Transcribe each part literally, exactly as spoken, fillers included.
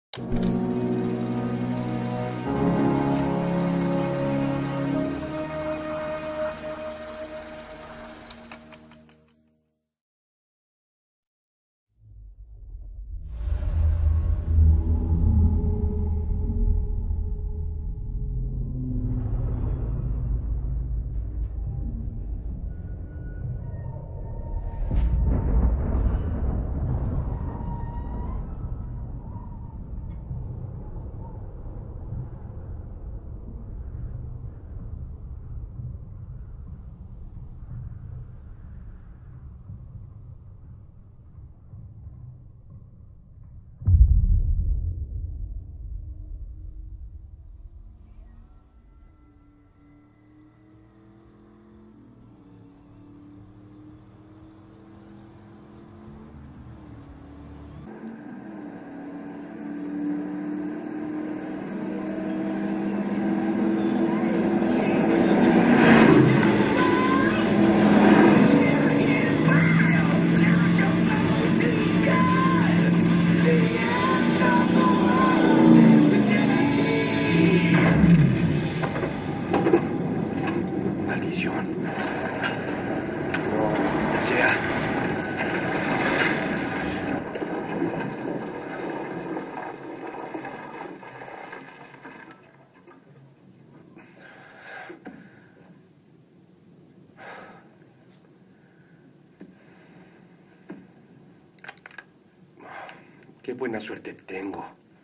Qué buena suerte tengo.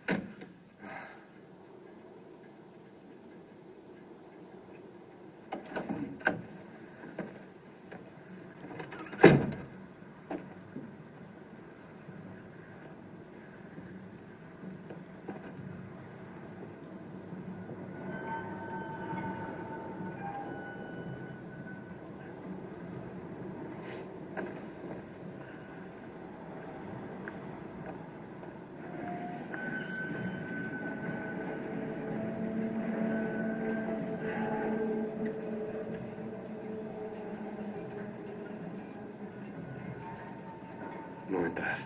No entrar.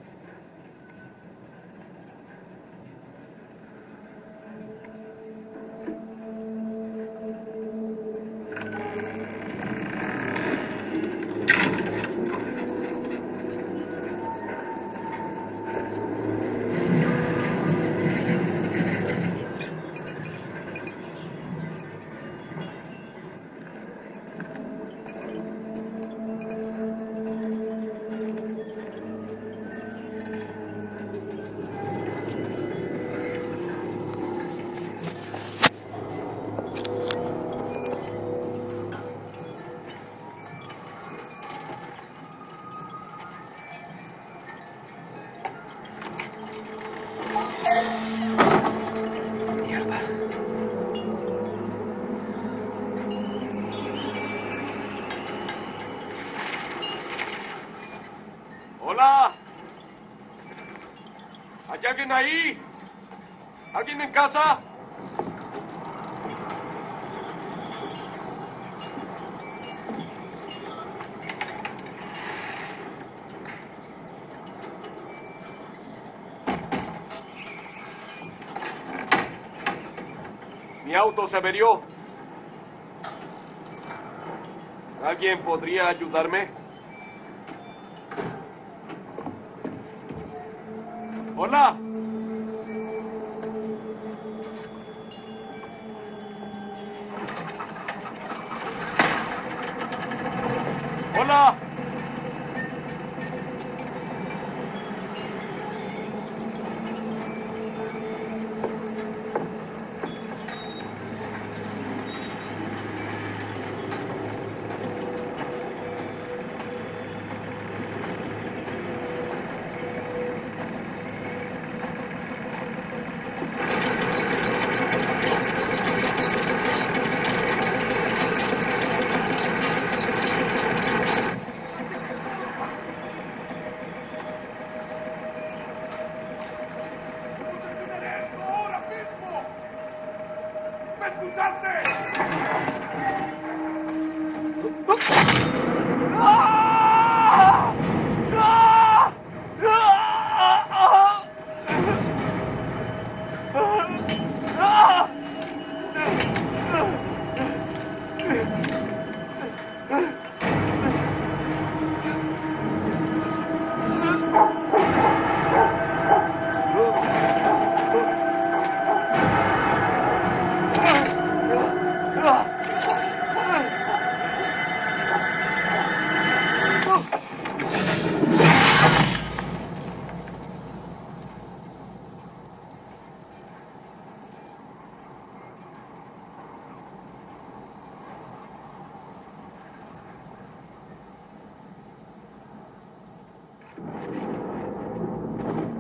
¡Hola! ¿Hay alguien ahí? ¿Alguien en casa? Mi auto se averió. ¿Alguien podría ayudarme? ¡Hola! ¡Hola!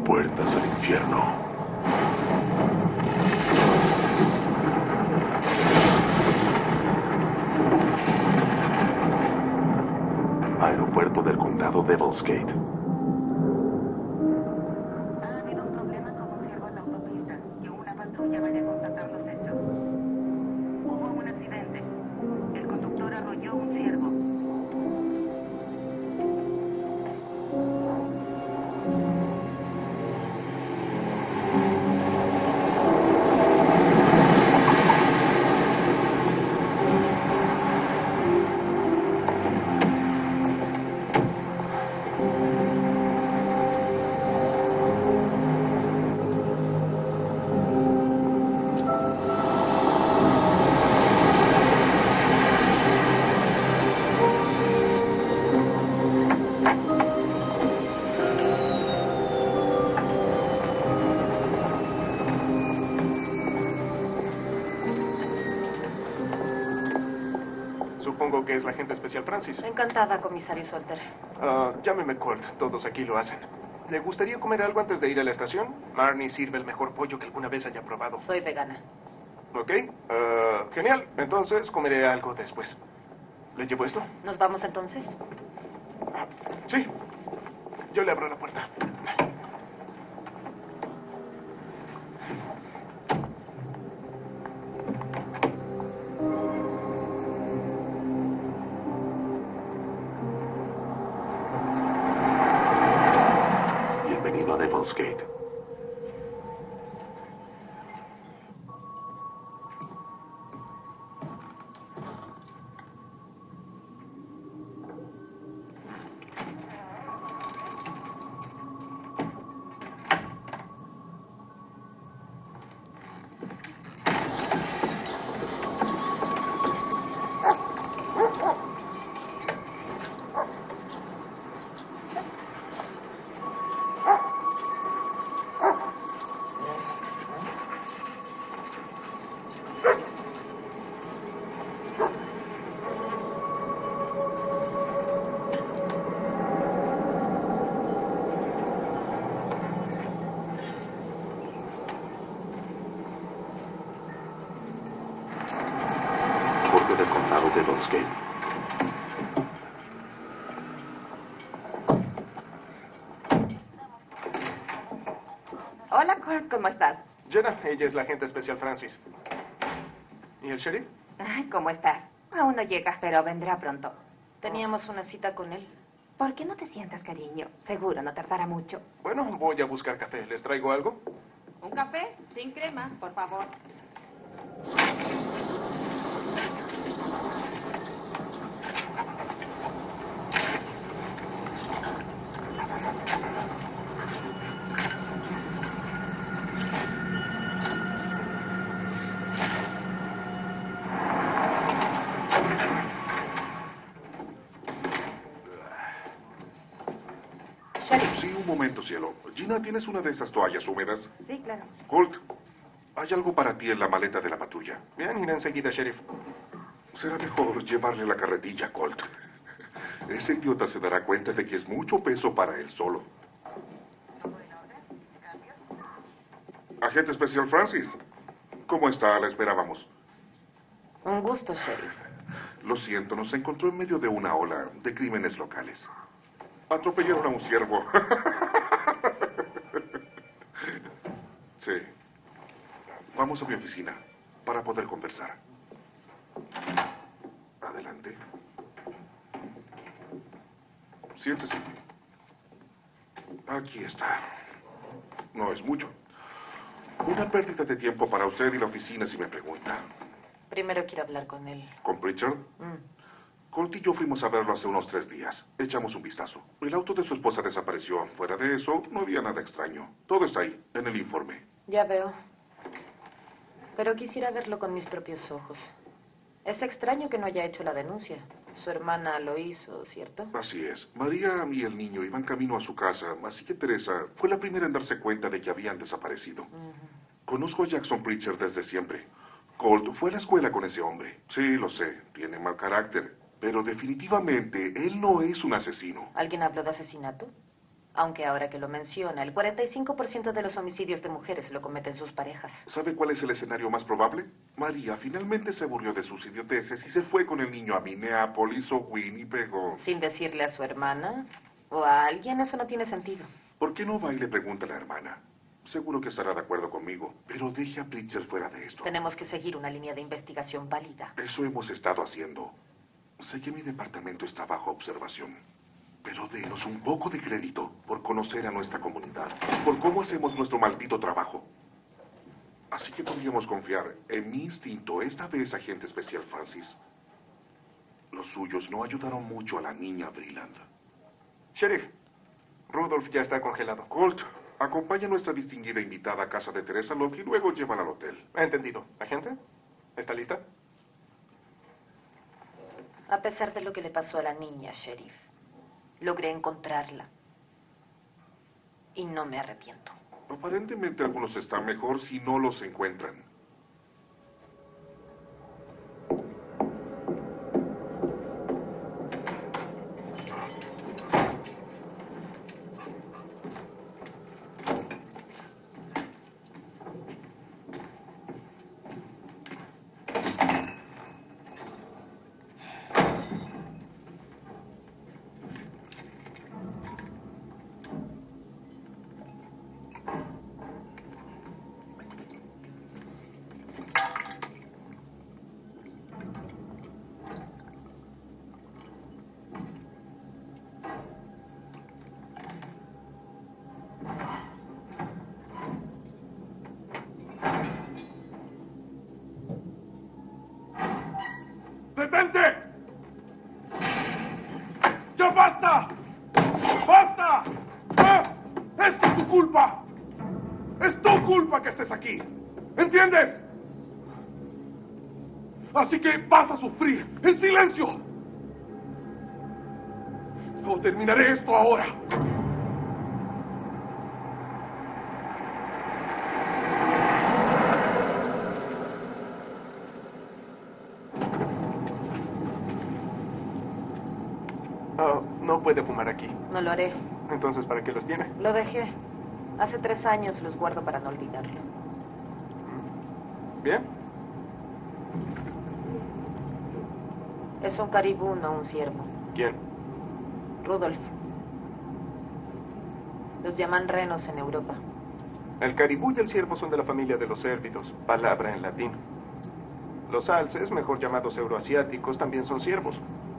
Puertas al infierno. Aeropuerto del condado Devil's Gate. Ha habido un problema con un ciervo en la autopista. Que una patrulla vaya a constatar los hechos. Hubo un accidente. El conductor arrolló un ciervo. Supongo que es la agente especial Francis. Encantada, comisario Salter. Ah, llámeme Colt, todos aquí lo hacen. ¿Le gustaría comer algo antes de ir a la estación? Marnie sirve el mejor pollo que alguna vez haya probado. Soy vegana. ¿Ok? Ah, genial, entonces comeré algo después. ¿Le llevo esto? ¿Nos vamos entonces? Ah, sí. Yo le abro la puerta. Bienvenido a Devil's Gate. Corte del condado Devil's Gate. Hola, Kurt, ¿cómo estás? Jenna, ella es la agente especial Francis. ¿Y el sheriff? Ay, ¿cómo estás? Aún no llega, pero vendrá pronto. Teníamos una cita con él. ¿Por qué no te sientas, cariño? Seguro no tardará mucho. Bueno, voy a buscar café. ¿Les traigo algo? ¿Un café? Sin crema, por favor. Sheriff. Sí, un momento, cielo. Gina, ¿tienes una de esas toallas húmedas? Sí, claro. Colt, hay algo para ti en la maleta de la patrulla. Bien, iré enseguida, sheriff. Será mejor llevarle la carretilla, Colt. Ese idiota se dará cuenta de que es mucho peso para él solo. Agente especial Francis, ¿cómo está? La esperábamos. Un gusto, Sheriff. Lo siento, nos encontró en medio de una ola de crímenes locales. Atropellaron a un ciervo. Sí. Vamos a mi oficina para poder conversar. Adelante. Siéntese. Aquí está. No es mucho. Una pérdida de tiempo para usted y la oficina, si me pregunta. Primero quiero hablar con él. ¿Con Pritchard? Mm. Colt y yo fuimos a verlo hace unos tres días. Echamos un vistazo. El auto de su esposa desapareció. Fuera de eso, no había nada extraño. Todo está ahí, en el informe. Ya veo. Pero quisiera verlo con mis propios ojos. Es extraño que no haya hecho la denuncia. Su hermana lo hizo, ¿cierto? Así es. María y el niño iban camino a su casa, así que Teresa fue la primera en darse cuenta de que habían desaparecido. Ujú. Conozco a Jackson Pritchard desde siempre. Colt fue a la escuela con ese hombre. Sí, lo sé. Tiene mal carácter. Pero definitivamente él no es un asesino. ¿Alguien habló de asesinato? Aunque ahora que lo menciona, el cuarenta y cinco por ciento de los homicidios de mujeres lo cometen sus parejas. ¿Sabe cuál es el escenario más probable? María finalmente se aburrió de sus idioteces y se fue con el niño a Minneapolis o Winnipeg. Sin decirle a su hermana o a alguien, eso no tiene sentido. ¿Por qué no va y le pregunta a la hermana? Seguro que estará de acuerdo conmigo, pero deje a Pritchard fuera de esto. Tenemos que seguir una línea de investigación válida. Eso hemos estado haciendo. Sé que mi departamento está bajo observación, pero denos un poco de crédito por conocer a nuestra comunidad, por cómo hacemos nuestro maldito trabajo. Así que podríamos confiar en mi instinto, esta vez, agente especial Francis. Los suyos no ayudaron mucho a la niña Breland. Sheriff, Rudolph ya está congelado. Colt, acompaña a nuestra distinguida invitada a casa de Teresa Locke y luego llévala al hotel. Entendido. ¿Agente? ¿Está lista? A pesar de lo que le pasó a la niña, Sheriff, logré encontrarla. Y no me arrepiento. Aparentemente algunos están mejor si no los encuentran. ¡Detente! ¡Ya basta! ¡Basta! ¡Ah! ¡Esto es tu culpa! ¡Es tu culpa que estés aquí! ¿Entiendes? Así que vas a sufrir en silencio. Yo terminaré esto ahora. Oh, no puede fumar aquí. No lo haré. Entonces, ¿para qué los tiene? Lo dejé. Hace tres años los guardo para no olvidarlo. ¿Bien? Es un caribú, no un ciervo. ¿Quién? Rudolf. Los llaman renos en Europa. El caribú y el ciervo son de la familia de los cérvidos, palabra en latín. Los alces, mejor llamados euroasiáticos, también son ciervos.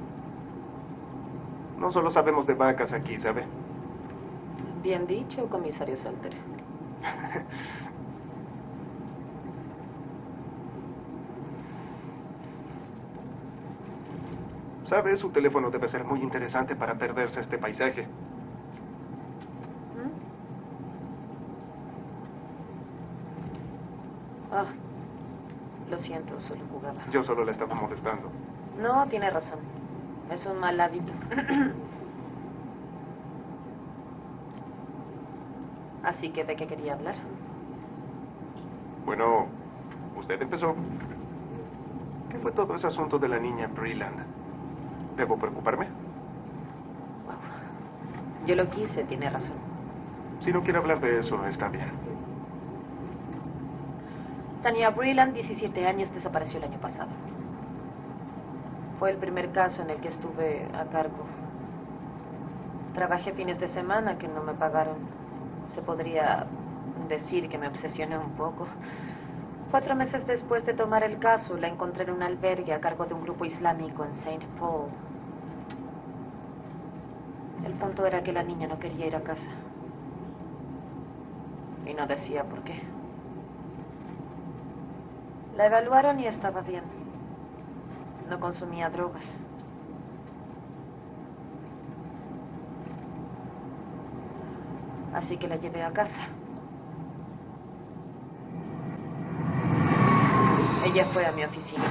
No solo sabemos de vacas aquí, ¿sabe? Bien dicho, comisario Salter. ¿Sabe? Su teléfono debe ser muy interesante para perderse este paisaje. ¿Mm? Ah, lo siento, solo jugaba. Yo solo le estaba molestando. No, tiene razón. Es un mal hábito. Así que, ¿de qué quería hablar? Bueno, usted empezó. ¿Qué fue todo ese asunto de la niña Breland? ¿Debo preocuparme? Wow. Yo lo quise, tiene razón. Si no quiere hablar de eso, está bien. Tanya Breland, diecisiete años, desapareció el año pasado. Fue el primer caso en el que estuve a cargo. Trabajé fines de semana que no me pagaron. Se podría decir que me obsesioné un poco. Cuatro meses después de tomar el caso, la encontré en un albergue a cargo de un grupo islámico en Saint Paul. El punto era que la niña no quería ir a casa. Y no decía por qué. La evaluaron y estaba bien. No consumía drogas. Así que la llevé a casa. Ella fue a mi oficina.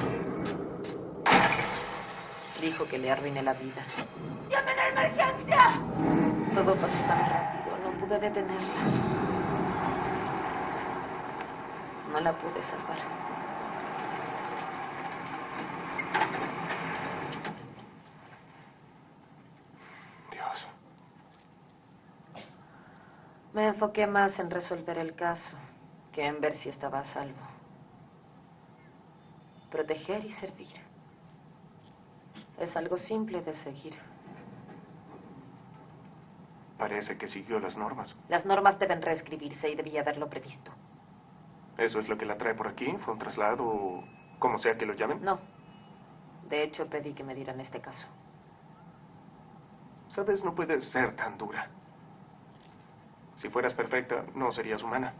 Dijo que le arruiné la vida. ¡Llamen a emergencia! Todo pasó tan rápido, no pude detenerla. No la pude salvar. Dios. enfoqué más en resolver el caso que en ver si estaba a salvo. Proteger y servir. Es algo simple de seguir. Parece que siguió las normas. Las normas deben reescribirse y debía haberlo previsto. ¿Eso es lo que la trae por aquí? ¿Fue un traslado o como sea que lo llamen? No. De hecho, pedí que me dieran este caso. Sabes, no puedes ser tan dura. Si fueras perfecta, no serías humana.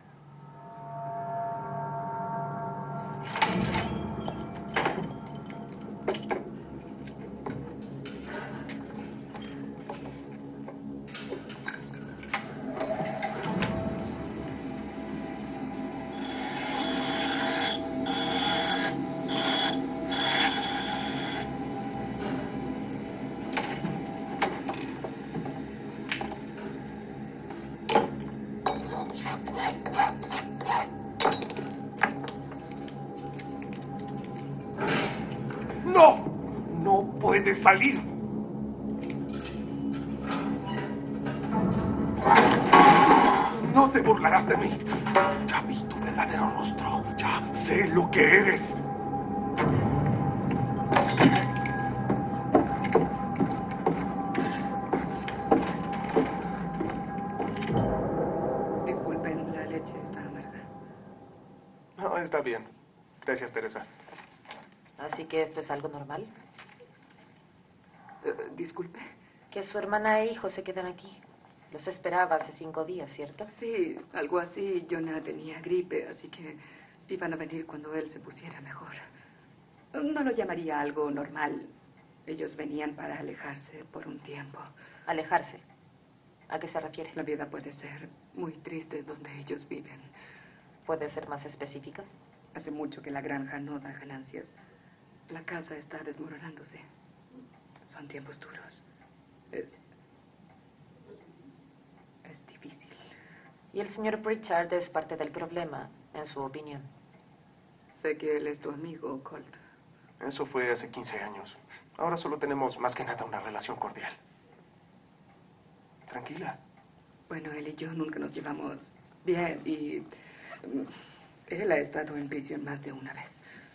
¡No! ¡No puede salir! No te burlarás de mí. Ya vi tu verdadero rostro. Ya sé lo que eres. Disculpen, la leche está amarga. No, está bien. Gracias, Teresa. Así que esto es algo normal. Eh, disculpe. Que su hermana e hijo se quedan aquí. Los esperaba hace cinco días, ¿cierto? Sí, algo así. Jonah tenía gripe, así que iban a venir cuando él se pusiera mejor. No lo llamaría algo normal. Ellos venían para alejarse por un tiempo. Alejarse. ¿A qué se refiere? La vida puede ser muy triste donde ellos viven. ¿Puede ser más específica? Hace mucho que la granja no da ganancias. La casa está desmoronándose. Son tiempos duros. Es... es difícil. Y el señor Pritchard es parte del problema, en su opinión. Sé que él es tu amigo, Colt. Eso fue hace quince años. Ahora solo tenemos más que nada una relación cordial. Tranquila. Bueno, él y yo nunca nos llevamos bien y... mm, él ha estado en prisión más de una vez.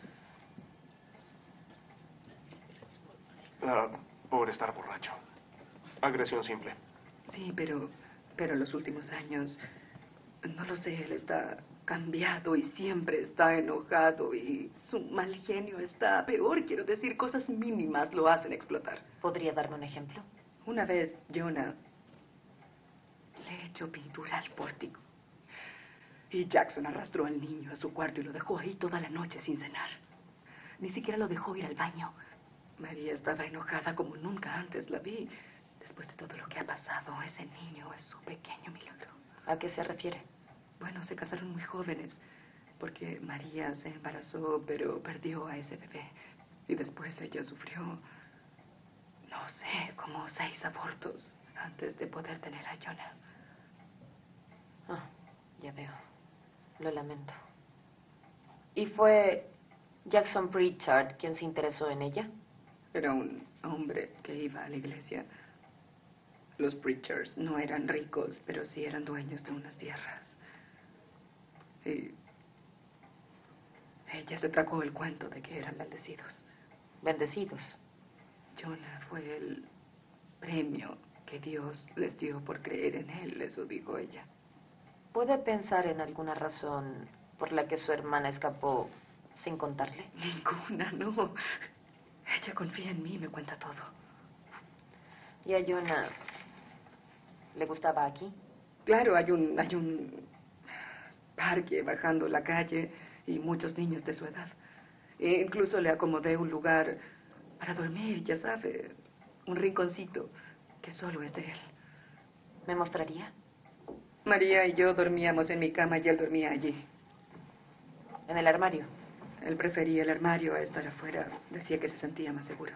Ah, por estar borracho. Agresión simple. Sí, pero... pero en los últimos años... no lo sé, él está cambiado y siempre está enojado y su mal genio está peor. Quiero decir, cosas mínimas lo hacen explotar. ¿Podría darme un ejemplo? Una vez, Jonah le echó pintura al pórtico. Y Jackson arrastró al niño a su cuarto y lo dejó ahí toda la noche sin cenar. Ni siquiera lo dejó ir al baño. María estaba enojada como nunca antes la vi. Después de todo lo que ha pasado, ese niño es su pequeño milagro. ¿A qué se refiere? Bueno, se casaron muy jóvenes, porque María se embarazó, pero perdió a ese bebé. Y después ella sufrió, no sé, como seis abortos antes de poder tener a Jonah. Ah, ya veo. Lo lamento. ¿Y fue Jackson Pritchard quien se interesó en ella? Era un hombre que iba a la iglesia. Los Pritchards no eran ricos, pero sí eran dueños de unas tierras. Y ella se tragó el cuento de que eran bendecidos. Bendecidos. Jonah fue el premio que Dios les dio por creer en él, eso dijo ella. ¿Puede pensar en alguna razón por la que su hermana escapó sin contarle? Ninguna, no. Ella confía en mí y me cuenta todo. ¿Y a Jonah le gustaba aquí? Claro, hay un, hay un parque bajando la calle y muchos niños de su edad. E incluso le acomodé un lugar para dormir, ya sabe, un rinconcito que solo es de él. ¿Me mostraría? María y yo dormíamos en mi cama y él dormía allí. ¿En el armario? Él prefería el armario a estar afuera. Decía que se sentía más seguro.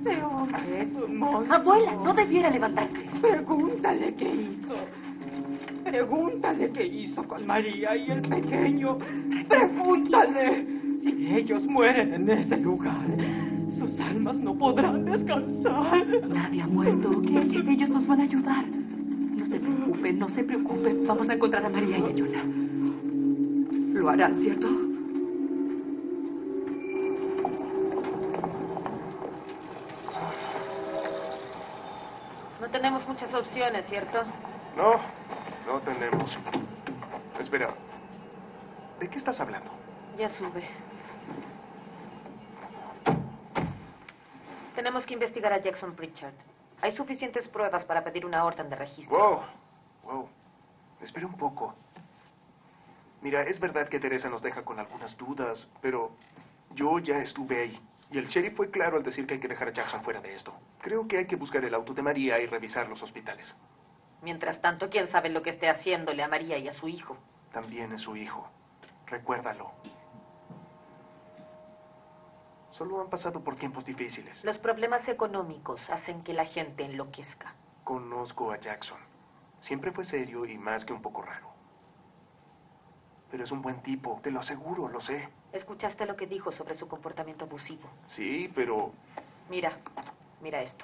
Ese hombre es un monstruo. Abuela, no debiera levantarse. Pregúntale qué hizo. Pregúntale qué hizo con María y el pequeño. Pregúntale. Si ellos mueren en ese lugar, sus almas no podrán descansar. Nadie ha muerto, ¿ok? Ellos nos van a ayudar. No se preocupe, no se preocupe. Vamos a encontrar a María y a Jonah. Lo harán, ¿cierto? No tenemos muchas opciones, ¿cierto? No, no tenemos. Espera. ¿De qué estás hablando? Ya sube. Tenemos que investigar a Jackson Pritchard. Hay suficientes pruebas para pedir una orden de registro. Wow, wow. Espera un poco. Mira, es verdad que Teresa nos deja con algunas dudas, pero yo ya estuve ahí. Y el sheriff fue claro al decir que hay que dejar a Jackson fuera de esto. Creo que hay que buscar el auto de María y revisar los hospitales. Mientras tanto, ¿quién sabe lo que esté haciéndole a María y a su hijo? También es su hijo. Recuérdalo. Solo han pasado por tiempos difíciles. Los problemas económicos hacen que la gente enloquezca. Conozco a Jackson. Siempre fue serio y más que un poco raro. Pero es un buen tipo, te lo aseguro, lo sé. ¿Escuchaste lo que dijo sobre su comportamiento abusivo? Sí, pero... Mira, mira esto.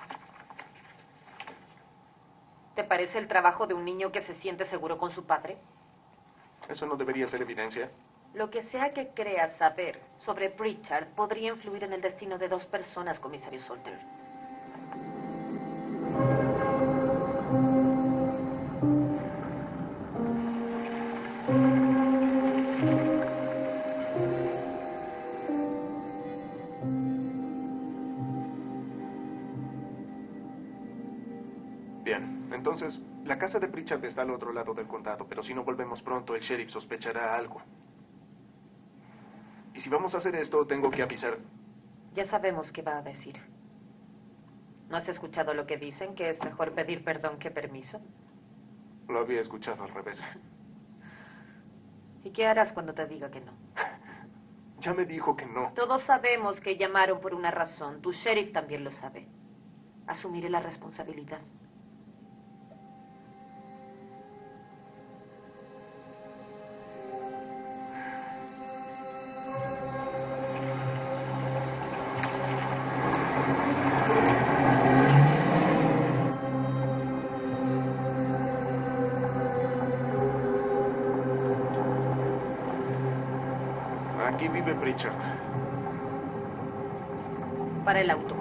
¿Te parece el trabajo de un niño que se siente seguro con su padre? ¿Eso no debería ser evidencia? Lo que sea que creas saber sobre Pritchard podría influir en el destino de dos personas, comisario Salter. Bien, entonces, la casa de Pritchard está al otro lado del condado, pero si no volvemos pronto, el sheriff sospechará algo. Y si vamos a hacer esto, tengo que avisar. Ya sabemos qué va a decir. ¿No has escuchado lo que dicen, que es mejor pedir perdón que permiso? Lo había escuchado al revés. ¿Y qué harás cuando te diga que no? Ya me dijo que no. Todos sabemos que llamaron por una razón. Tu sheriff también lo sabe. Asumiré la responsabilidad. Aquí vive Pritchard. Para el auto.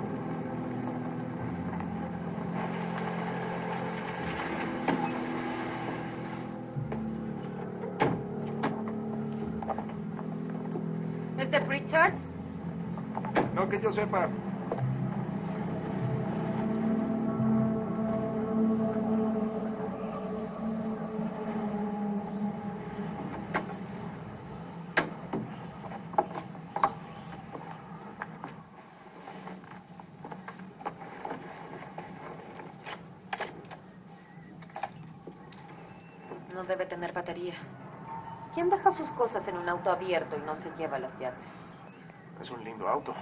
¿Es de Pritchard? No que yo sepa. No debe tener batería. ¿Quién deja sus cosas en un auto abierto y no se lleva las llaves? Es un lindo auto.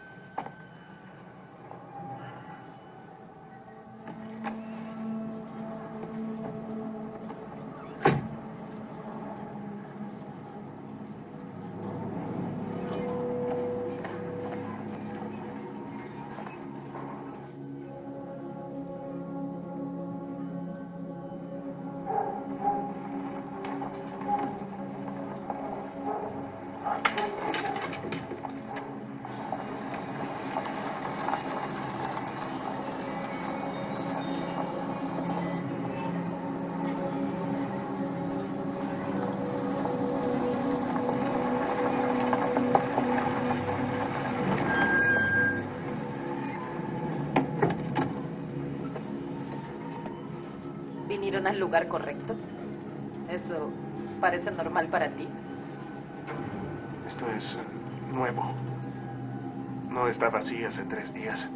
¿Vinieron al lugar correcto? ¿Eso parece normal para ti? Esto es eh, nuevo. No estaba así hace tres días.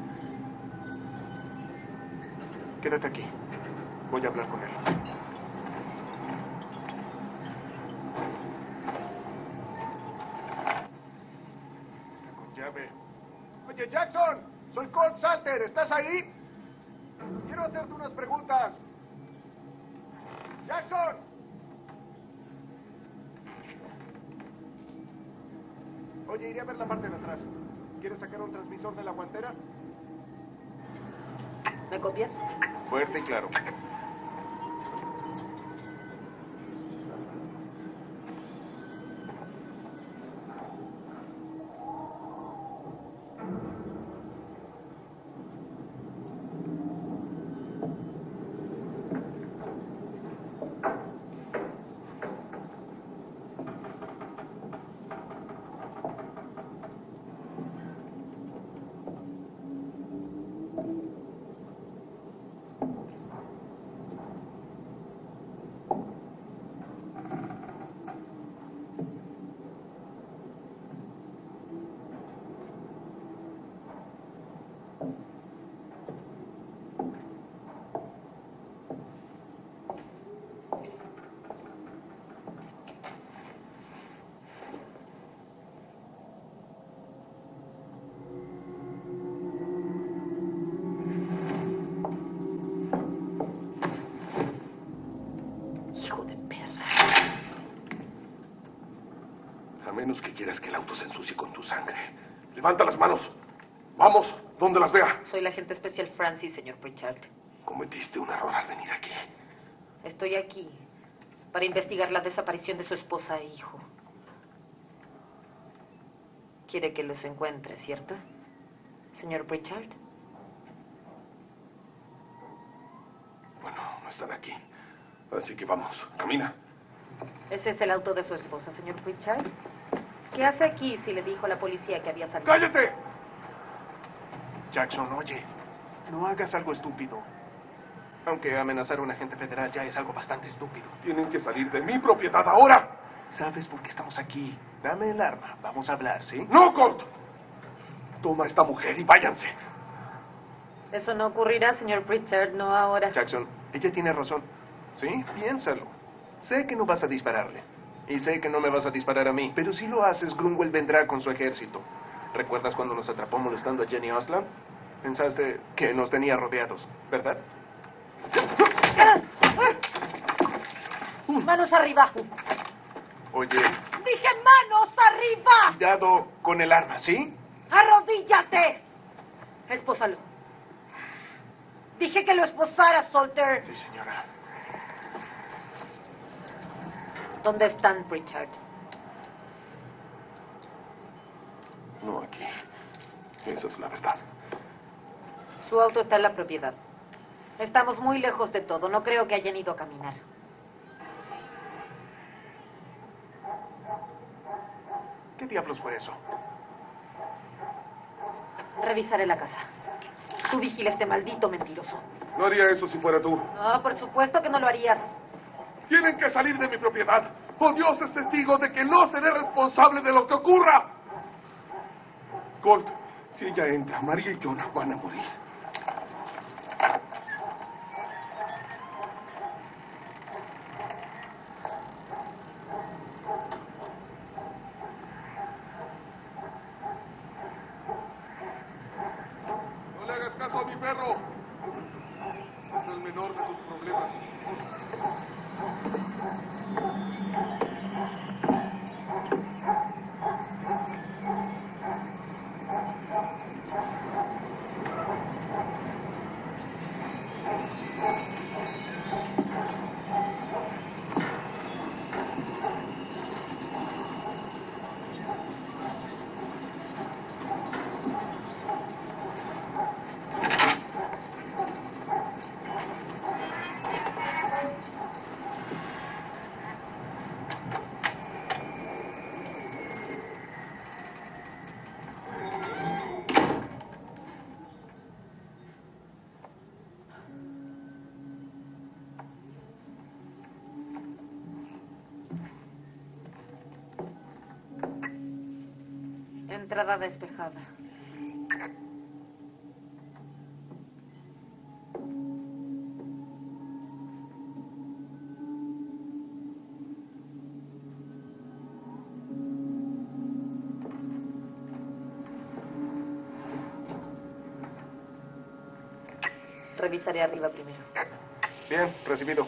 Quédate aquí. Voy a hablar con él. Está con llave. Oye, Jackson. Soy Colt Salter, ¿estás ahí? Quiero hacerte unas preguntas. ¡Jackson! Oye, iré a ver la parte de atrás. ¿Quieres sacar un transmisor de la guantera? ¿Me copias? Fuerte y claro. A menos que quieras que el auto se ensucie con tu sangre. Levanta las manos. Vamos, donde las vea. Soy la agente especial Francis, señor Pritchard. Cometiste un error al venir aquí. Estoy aquí para investigar la desaparición de su esposa e hijo. Quiere que los encuentre, ¿cierto? Señor Pritchard. Bueno, no están aquí. Así que vamos, camina. Ese es el auto de su esposa, señor Pritchard. ¿Qué hace aquí si le dijo a la policía que había salido? ¡Cállate! Jackson, oye, no hagas algo estúpido. Aunque amenazar a un agente federal ya es algo bastante estúpido. Tienen que salir de mi propiedad ahora. ¿Sabes por qué estamos aquí? Dame el arma. Vamos a hablar, ¿sí? ¡No, Colt! Toma a esta mujer y váyanse. Eso no ocurrirá, señor Pritchard, no ahora. Jackson, ella tiene razón. ¿Sí? Piénsalo. Sé que no vas a dispararle. Y sé que no me vas a disparar a mí. Pero si lo haces, Grunwald vendrá con su ejército. ¿Recuerdas cuando nos atrapó molestando a Jenny Osland? Pensaste que nos tenía rodeados, ¿verdad? ¡Manos arriba! Oye, ¡Dije manos arriba! cuidado con el arma, ¿sí? ¡Arrodíllate! Espósalo. Dije que lo esposara, Salter. Sí, señora. ¿Dónde están, Pritchard? No aquí. Esa es la verdad. Su auto está en la propiedad. Estamos muy lejos de todo. No creo que hayan ido a caminar. ¿Qué diablos fue eso? Revisaré la casa. Tú vigila este maldito mentiroso. No haría eso si fuera tú. No, por supuesto que no lo harías. Tienen que salir de mi propiedad. ¡Oh, Dios es testigo de que no seré responsable de lo que ocurra! Colt, si ella entra, María y Jonah van a morir. No le hagas caso a mi perro. Es el menor de tus problemas. Entrada despejada. Revisaré arriba primero. Bien, recibido.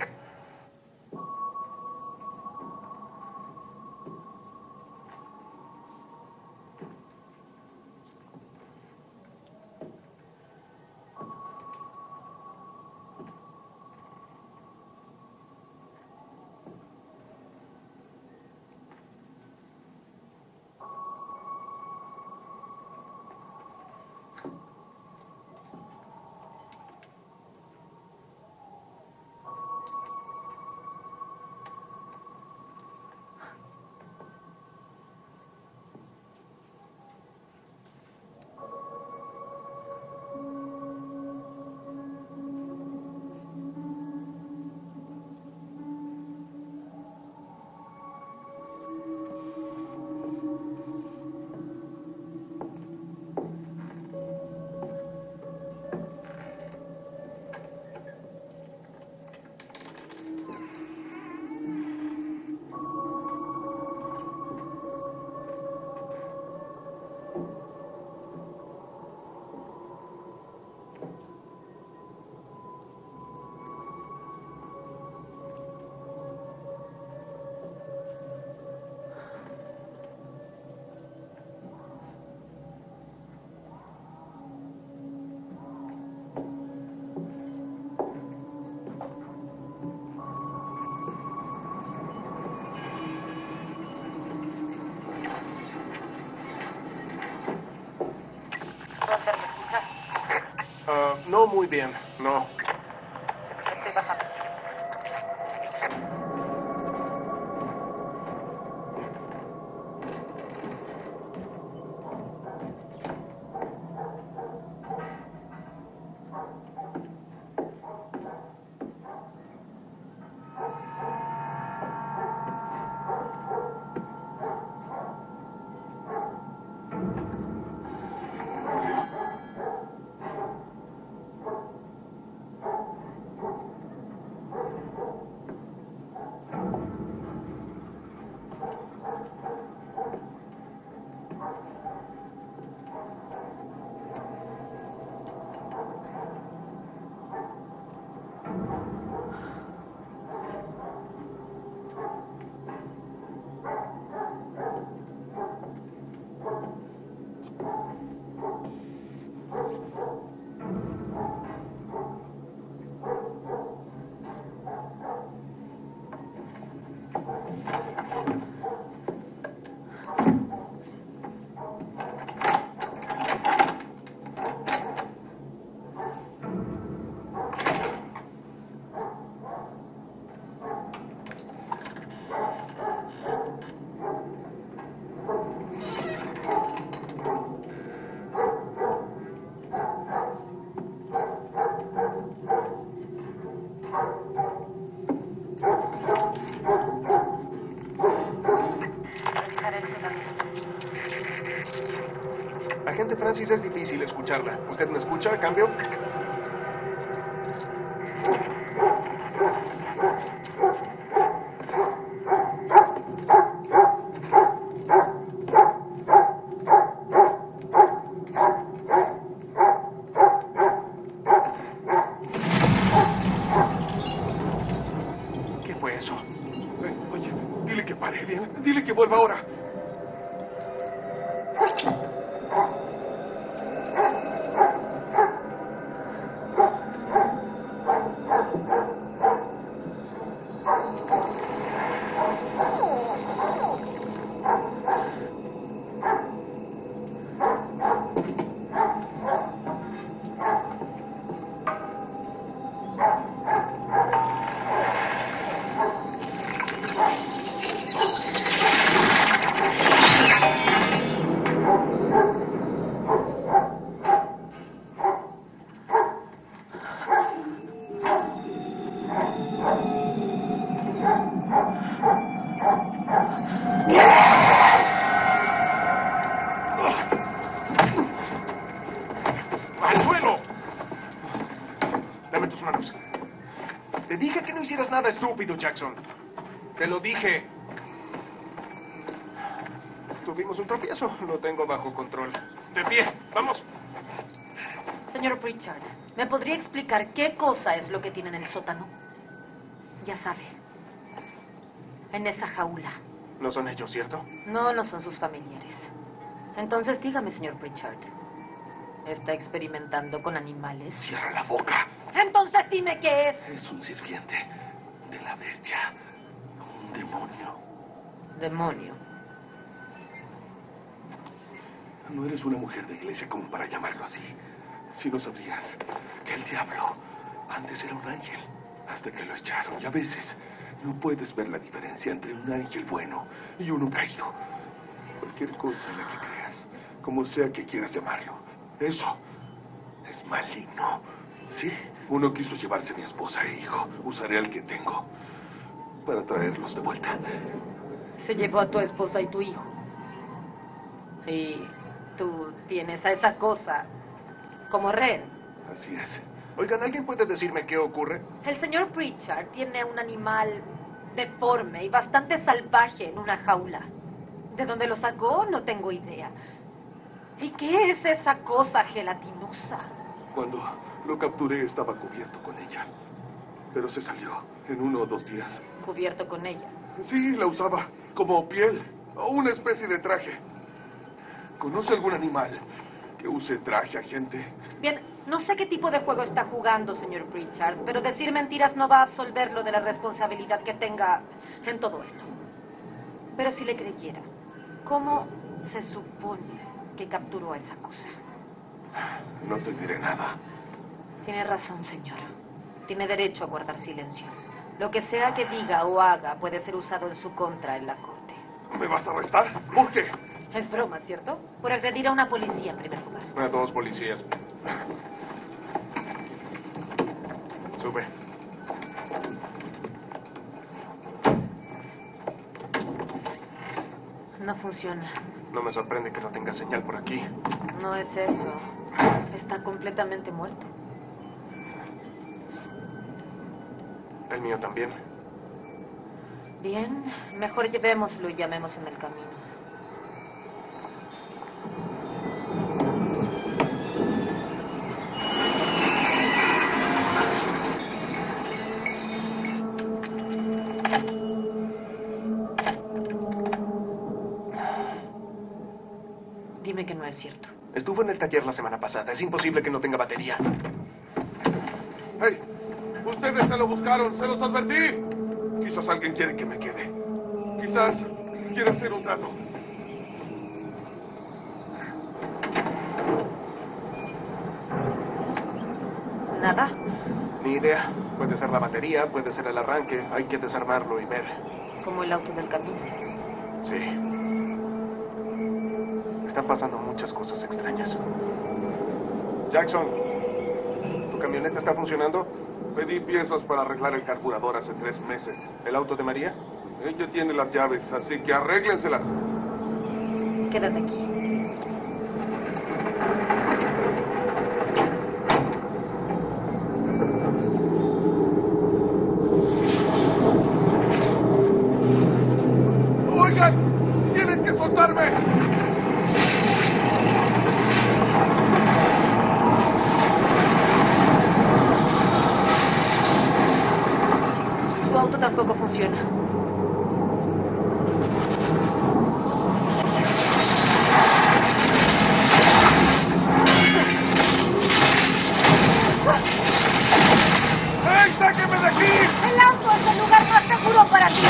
Uh, no muy bien, no. Estoy bajando. Agente Francis, es difícil escucharla. ¿Usted me escucha, a cambio? ¿Qué fue eso? Eh, oye, dile que pare, ¿bien? Dile que vuelva ahora. Te dije que no hicieras nada estúpido, Jackson. Te lo dije. Tuvimos un tropiezo. Lo tengo bajo control. De pie. Vamos. Señor Pritchard, ¿Me podría explicar qué cosa es lo que tiene en el sótano? Ya sabe. En esa jaula. No son ellos, ¿cierto? No, no son sus familiares. Entonces dígame, señor Pritchard. ¿Está experimentando con animales? Cierra la boca. Entonces dime qué es. Es un sirviente de la bestia. Un demonio. Demonio. No eres una mujer de iglesia como para llamarlo así. Si no sabrías que el diablo antes era un ángel, hasta que lo echaron. Y a veces no puedes ver la diferencia entre un ángel bueno y uno caído. Cualquier cosa en la que creas, como sea que quieras llamarlo, eso es maligno. Sí, uno quiso llevarse a mi esposa e hijo. Usaré al que tengo para traerlos de vuelta. Se llevó a tu esposa y tu hijo. Y tú tienes a esa cosa como rehén. Así es. Oigan, ¿alguien puede decirme qué ocurre? El señor Pritchard tiene un animal deforme y bastante salvaje en una jaula. ¿De dónde lo sacó? No tengo idea. ¿Y qué es esa cosa gelatinosa? Cuando lo capturé estaba cubierto con ella. Pero se salió en uno o dos días. Cubierto con ella. Sí, la usaba como piel o una especie de traje. ¿Conoce algún animal que use traje a gente? Bien, no sé qué tipo de juego está jugando, señor Pritchard, pero decir mentiras no va a absolverlo de la responsabilidad que tenga en todo esto. Pero si le creyera, ¿cómo se supone que capturó a esa cosa? No te diré nada. Tiene razón, señor. Tiene derecho a guardar silencio. Lo que sea que diga o haga puede ser usado en su contra en la corte. ¿Me vas a arrestar? ¿Por qué? Es broma, ¿cierto? Por agredir a una policía en primer lugar. A dos policías. Sube. No funciona. No me sorprende que no tenga señal por aquí. No es eso. Está completamente muerto. El mío también. Bien, mejor llevémoslo y llamemos en el camino. Dime que no es cierto. Estuvo en el taller la semana pasada. Es imposible que no tenga batería. ¡Hey! Ustedes se lo buscaron, se los advertí. Quizás alguien quiere que me quede. Quizás quiera hacer un trato. ¿Nada? Ni idea. Puede ser la batería, puede ser el arranque. Hay que desarmarlo y ver. Como el auto del camino. Sí. Están pasando muchas cosas extrañas. Jackson, ¿tu camioneta está funcionando? Pedí piezas para arreglar el carburador hace tres meses. ¿El auto de María? Ella tiene las llaves, así que arréglenselas. Quédate aquí. ¡Oigan! ¡Tienen que soltarme! Tu auto tampoco funciona. ¡Hey, sáquenme de aquí! El auto es el lugar más seguro para ti.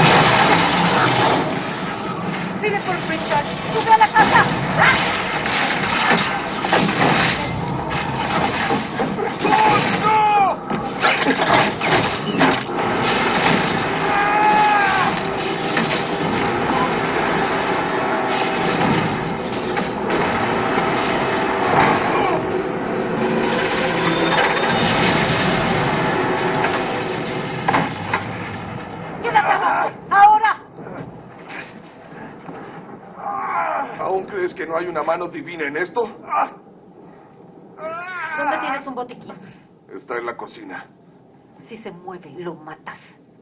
Dile por Pritchard. ¡Sube a la casa! ¡No! ¡Quédate abajo! ¡Ahora! ¿Aún crees que no hay una mano divina en esto? ¿Dónde tienes un botiquín? Está en la cocina. Si se mueve, lo matas.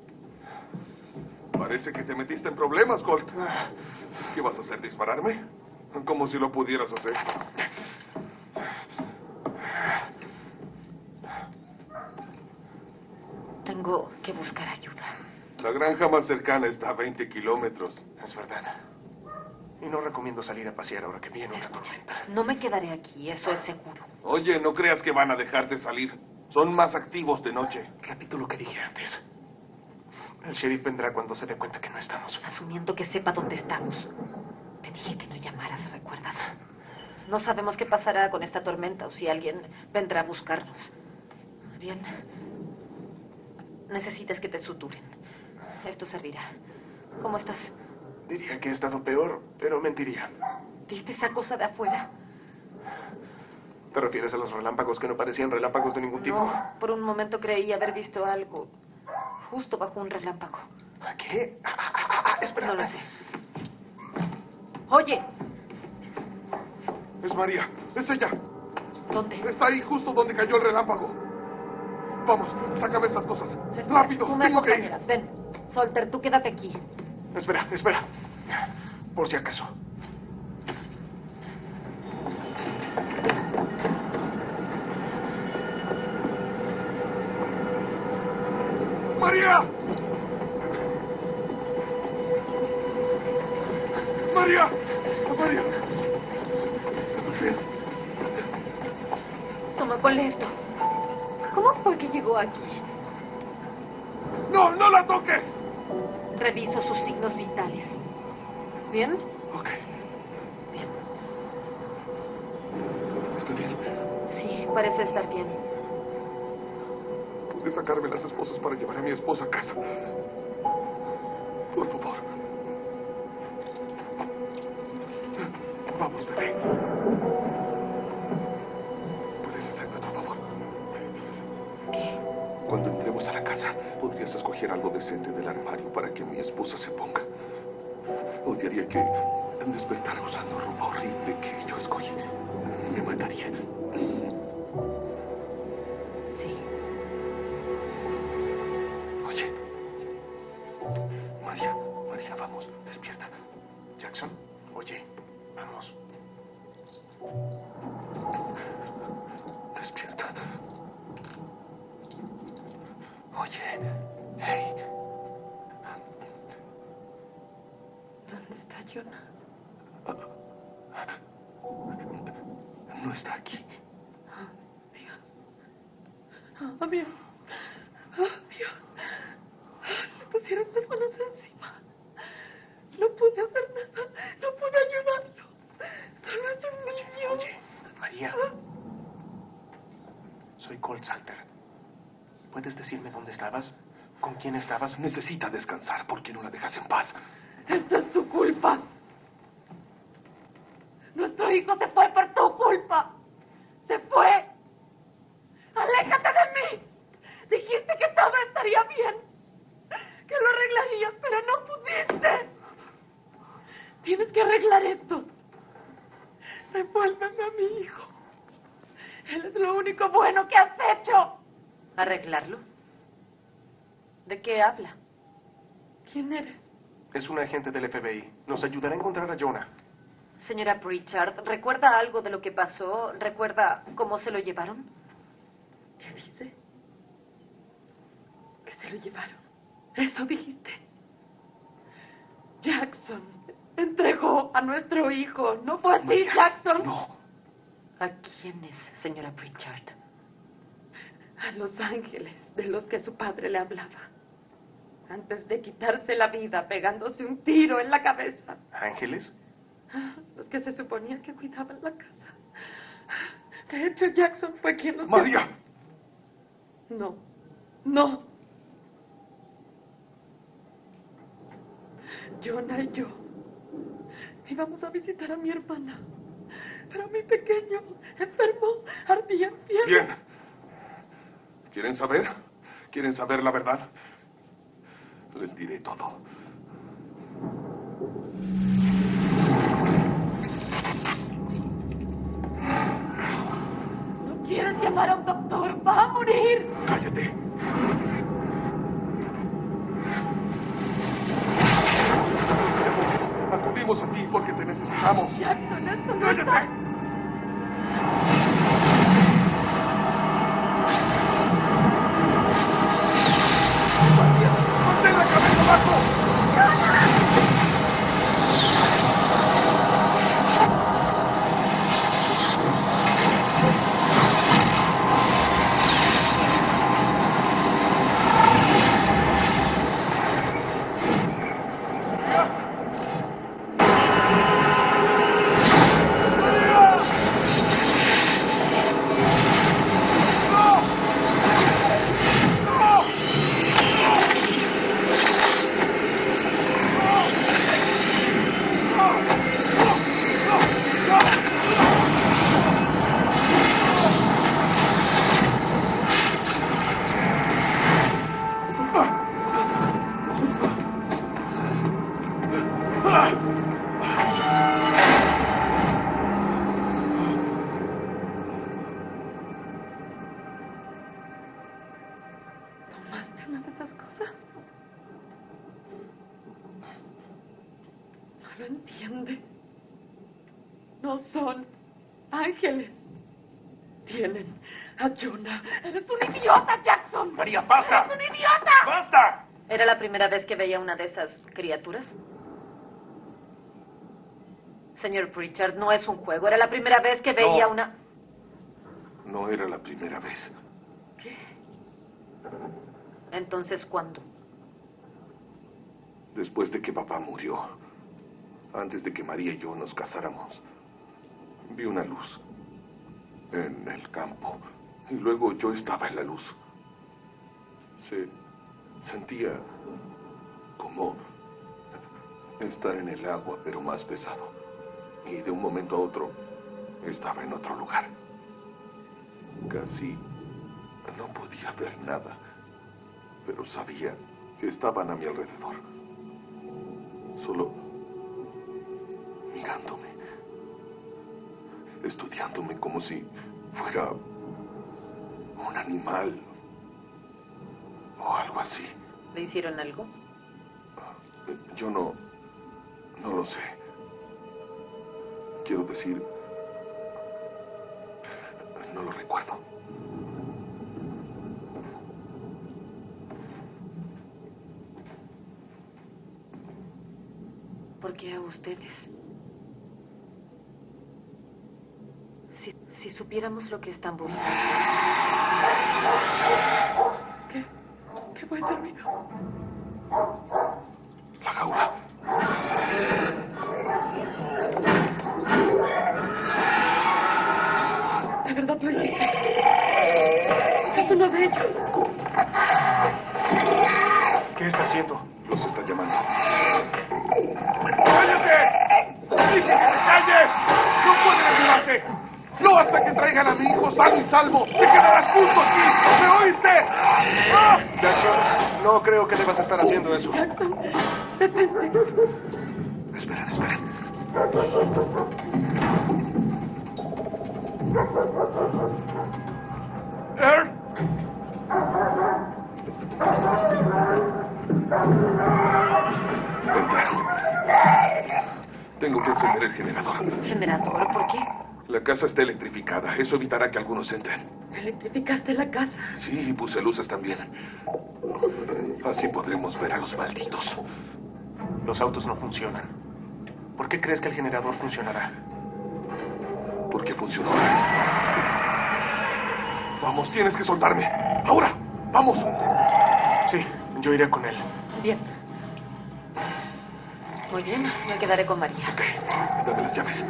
Parece que te metiste en problemas, Colt. ¿Qué vas a hacer? ¿Dispararme? Como si lo pudieras hacer. Tengo que buscar ayuda. La granja más cercana está a veinte kilómetros. Es verdad. Y no recomiendo salir a pasear ahora que viene una tormenta. No me quedaré aquí, eso es seguro. Oye, no creas que van a dejarte salir. Son más activos de noche. Repito lo que dije antes. El sheriff vendrá cuando se dé cuenta que no estamos. Asumiendo que sepa dónde estamos. Te dije que no llamaras, ¿recuerdas? No sabemos qué pasará con esta tormenta o si alguien vendrá a buscarnos. Bien. Necesitas que te suturen. Esto servirá. ¿Cómo estás? Diría que he estado peor, pero mentiría. ¿Viste esa cosa de afuera? ¿Te refieres a los relámpagos que no parecían relámpagos de ningún tipo? No, por un momento creí haber visto algo justo bajo un relámpago. ¿Qué? Ah, ah, ah, ah, espera. No lo sé. Oye. Es María. Es ella. ¿Dónde? Está ahí justo donde cayó el relámpago. Vamos, sácame estas cosas. Espera, Rápido, tú me tengo que ir. acompañarás. Ven. Solter, tú quédate aquí. Espera, espera. Por si acaso. ¡María! ¡María! ¡María! ¿Estás bien? Toma, ponle esto. ¿Cómo fue que llegó aquí? ¡No, no la toques! Reviso sus signos vitales. ¿Bien? Ok. Bien. ¿Está bien? Sí, parece estar bien. ¿Puedes sacarme las esposas para llevar a mi esposa a casa? Por favor. Vamos, bebé. ¿Puedes hacerme otro favor? ¿Qué? Cuando entremos a la casa, podrías escoger algo decente del armario para que mi esposa se ponga. Odiaría que despertara usando ropa horrible que yo escogí. Me mataría. Sí. Oye. María, María, vamos, despierta. Jackson, oye, vamos. Despierta. Oye, hey. ¿Dónde está Jonah? No está aquí. Oh, Dios. Oh, Dios. Oh, Dios. Le pusieron las manos encima. No pude hacer nada. No pude ayudarlo. Solo es un niño. Oye, María. Soy Colt Salter. ¿Puedes decirme dónde estabas? ¿Con quién estabas? Necesita descansar. ¿Por qué no la dejas en paz? Esto es tu culpa. Nuestro hijo se fue por tu culpa. Se fue. Aléjate de mí. Dijiste que todo estaría bien. Que lo arreglarías, pero no pudiste. Tienes que arreglar esto. Devuélveme a mi hijo. Él es lo único bueno que has hecho. ¿Arreglarlo? ¿De qué habla? ¿Quién eres? Es un agente del F B I. Nos ayudará a encontrar a Jonah. Señora Pritchard, ¿recuerda algo de lo que pasó? ¿Recuerda cómo se lo llevaron? ¿Qué dice? Que se lo llevaron. Eso dijiste. Jackson entregó a nuestro hijo. ¿No fue así, María, Jackson? No. ¿A quiénes, señora Pritchard? A los ángeles de los que su padre le hablaba. Antes de quitarse la vida pegándose un tiro en la cabeza. ¿Ángeles? Los que se suponía que cuidaban la casa. De hecho, Jackson fue quien los... María. No, no. Jonah y yo íbamos a visitar a mi hermana. Pero mi pequeño enfermo, ardía en fiebre. Bien. ¿Quieren saber? ¿Quieren saber la verdad? Les diré todo. No quieres llamar a un doctor, va a morir. Cállate. Acudimos a ti porque te necesitamos. Jackson, esto no ¡Cállate! está... hace una de esas cosas. No lo entiende. No son ángeles. Tienen a Jonah. Eres un idiota, Jackson. María, basta. Eres un idiota. ¡Basta! ¿Era la primera vez que veía una de esas criaturas? Señor Pritchard, no es un juego. Era la primera vez que veía No. una... No era la primera vez. ¿Qué? Entonces, ¿cuándo? Después de que papá murió, antes de que María y yo nos casáramos, vi una luz en el campo y luego yo estaba en la luz. Se sentía como estar en el agua, pero más pesado. Y de un momento a otro estaba en otro lugar. Casi no podía ver nada, pero sabía que estaban a mi alrededor. Solo mirándome, estudiándome como si fuera un animal o algo así. ¿Le hicieron algo? Yo no, no lo sé. Quiero decir, no lo recuerdo. ¿Por qué a ustedes? Si, si supiéramos lo que están buscando. ¿Qué? ¿Qué fue ese ruido? La jaula. De verdad lo hiciste. Es uno de ellos. ¿Qué está haciendo? Los está llamando. ¡Cállate! ¡Dije que te calles! ¡No pueden ayudarte! ¡No hasta que traigan a mi hijo sano y salvo! ¡Te quedarás justo aquí! ¿Me oíste? ¡Ah! Jackson, no creo que debas estar haciendo eso. Jackson, detente. Esperen, esperen. ¡Er! Entraron. Tengo que encender el generador. ¿Generador? ¿Por qué? La casa está electrificada. Eso evitará que algunos entren. Electrificaste la casa. Sí, y puse luces también. Así podremos ver a los malditos. Los autos no funcionan. ¿Por qué crees que el generador funcionará? Porque funcionó antes. Vamos, tienes que soltarme. Ahora, vamos. Sí, yo iré con él. Bien. Muy bien, me quedaré con María. Ok, dame las llaves.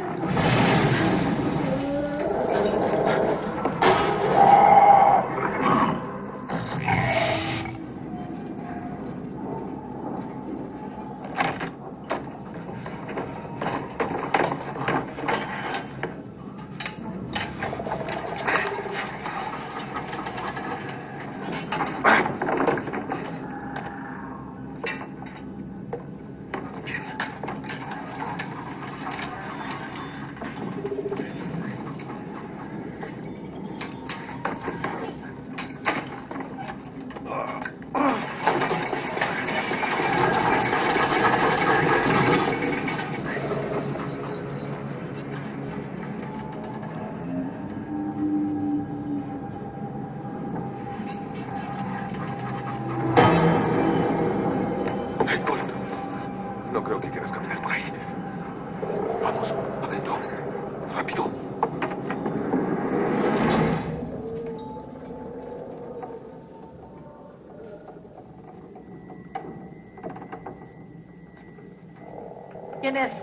No creo que quieras caminar por ahí. Vamos, adentro. Rápido. ¿Quién es?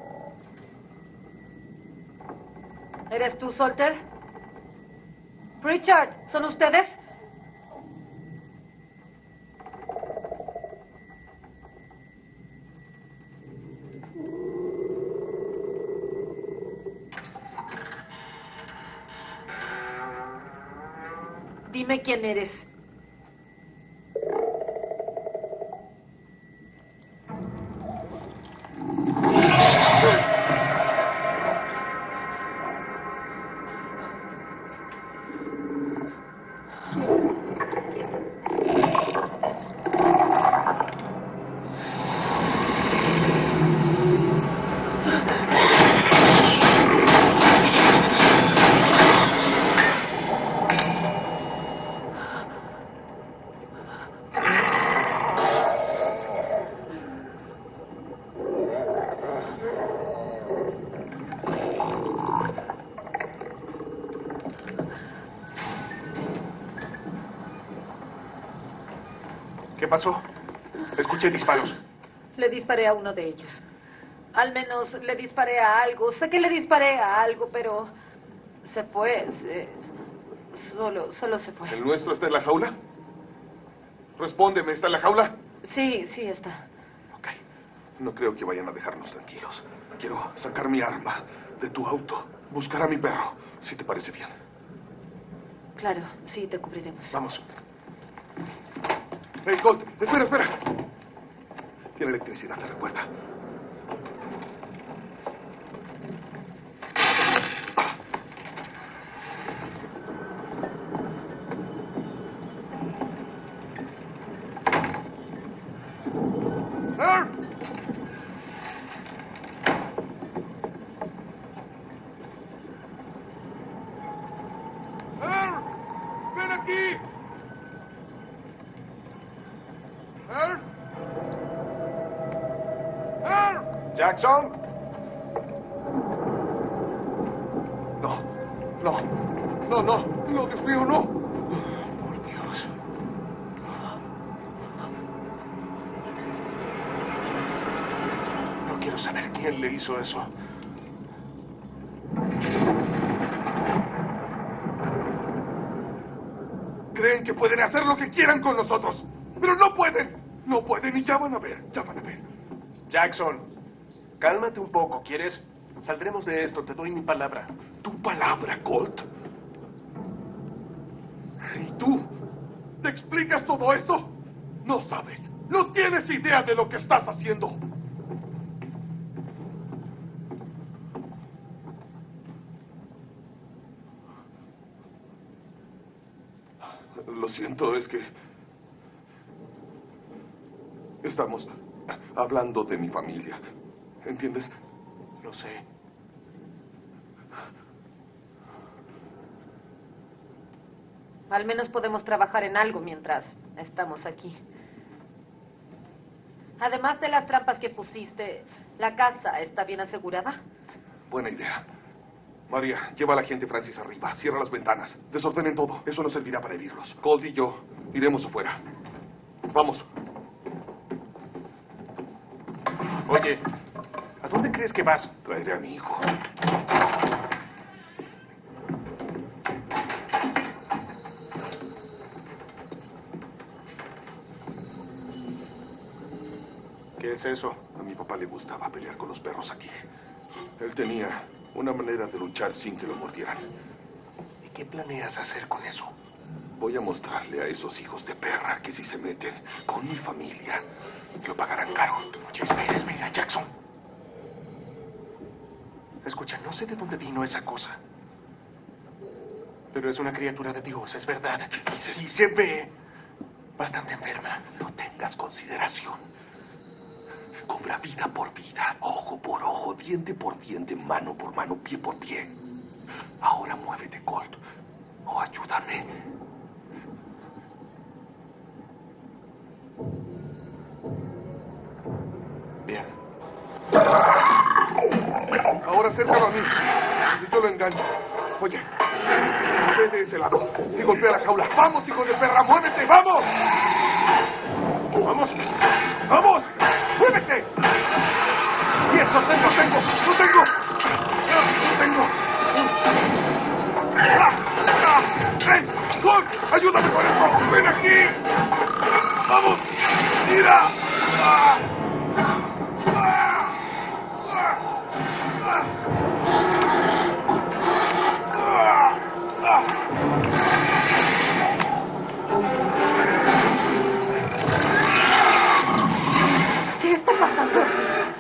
¿Eres tú, Solter? Pritchard, ¿son ustedes? Dime quién eres. ¿Qué pasó? Escuché disparos. Le disparé a uno de ellos. Al menos le disparé a algo. Sé que le disparé a algo, pero se fue. Se... Solo, solo se fue. ¿El nuestro está en la jaula? Respóndeme, ¿está en la jaula? Sí, sí está. Ok. No creo que vayan a dejarnos tranquilos. Quiero sacar mi arma de tu auto, buscar a mi perro, si te parece bien. Claro, sí, te cubriremos. Vamos. Hey, Colt, espera, espera. Tiene electricidad, ¿te recuerda? Jackson. No, no, no, no, no, Dios mío, no. Por Dios. No quiero saber quién le hizo eso. Creen que pueden hacer lo que quieran con nosotros, pero no pueden. No pueden y ya van a ver, ya van a ver. Jackson. Cálmate un poco, ¿quieres? Saldremos de esto, te doy mi palabra. ¿Tu palabra, Colt? ¿Y tú? ¿Te explicas todo esto? No sabes, no tienes idea de lo que estás haciendo. Lo siento, es que estamos hablando de mi familia. ¿Entiendes? Lo sé. Al menos podemos trabajar en algo mientras estamos aquí. Además de las trampas que pusiste, ¿la casa está bien asegurada? Buena idea. María, lleva a la gente Francis arriba. Cierra las ventanas. Desordenen todo. Eso no servirá para herirlos. Colt y yo iremos afuera. Vamos. Oye, ¿a dónde crees que vas? Traeré a mi hijo. ¿Qué es eso? A mi papá le gustaba pelear con los perros aquí. Él tenía una manera de luchar sin que lo mordieran. ¿Y qué planeas hacer con eso? Voy a mostrarle a esos hijos de perra que si se meten con mi familia, lo pagarán caro. Oye, espera, espera, Jackson. Escucha, no sé de dónde vino esa cosa. Pero es una criatura de Dios, es verdad. ¿Qué dices? Y se ve bastante enferma. No tengas consideración. Cobra vida por vida, ojo por ojo, diente por diente, mano por mano, pie por pie. Ahora muévete, Colt, o ayúdame. Bien. Ahora acércalo a mí y yo lo engaño. Oye, ve de ese lado y golpea la jaula. ¡Vamos, hijo de perra, muévete, vamos! ¡Vamos! ¡Vamos! ¡Muévete! ¡Bien, lo tengo, lo tengo! ¡Lo tengo! ¡Lo tengo! ¡Ah! ¡Ah! ¡Hey! ¡Colt! ¡Ayúdame con esto! ¡Ven aquí! ¡Vamos! ¡Mira! ¡Ah! ¡Ah! ¡Ah! ¡Ah! ¡Ah! ¡Ah! ¿Qué está pasando aquí?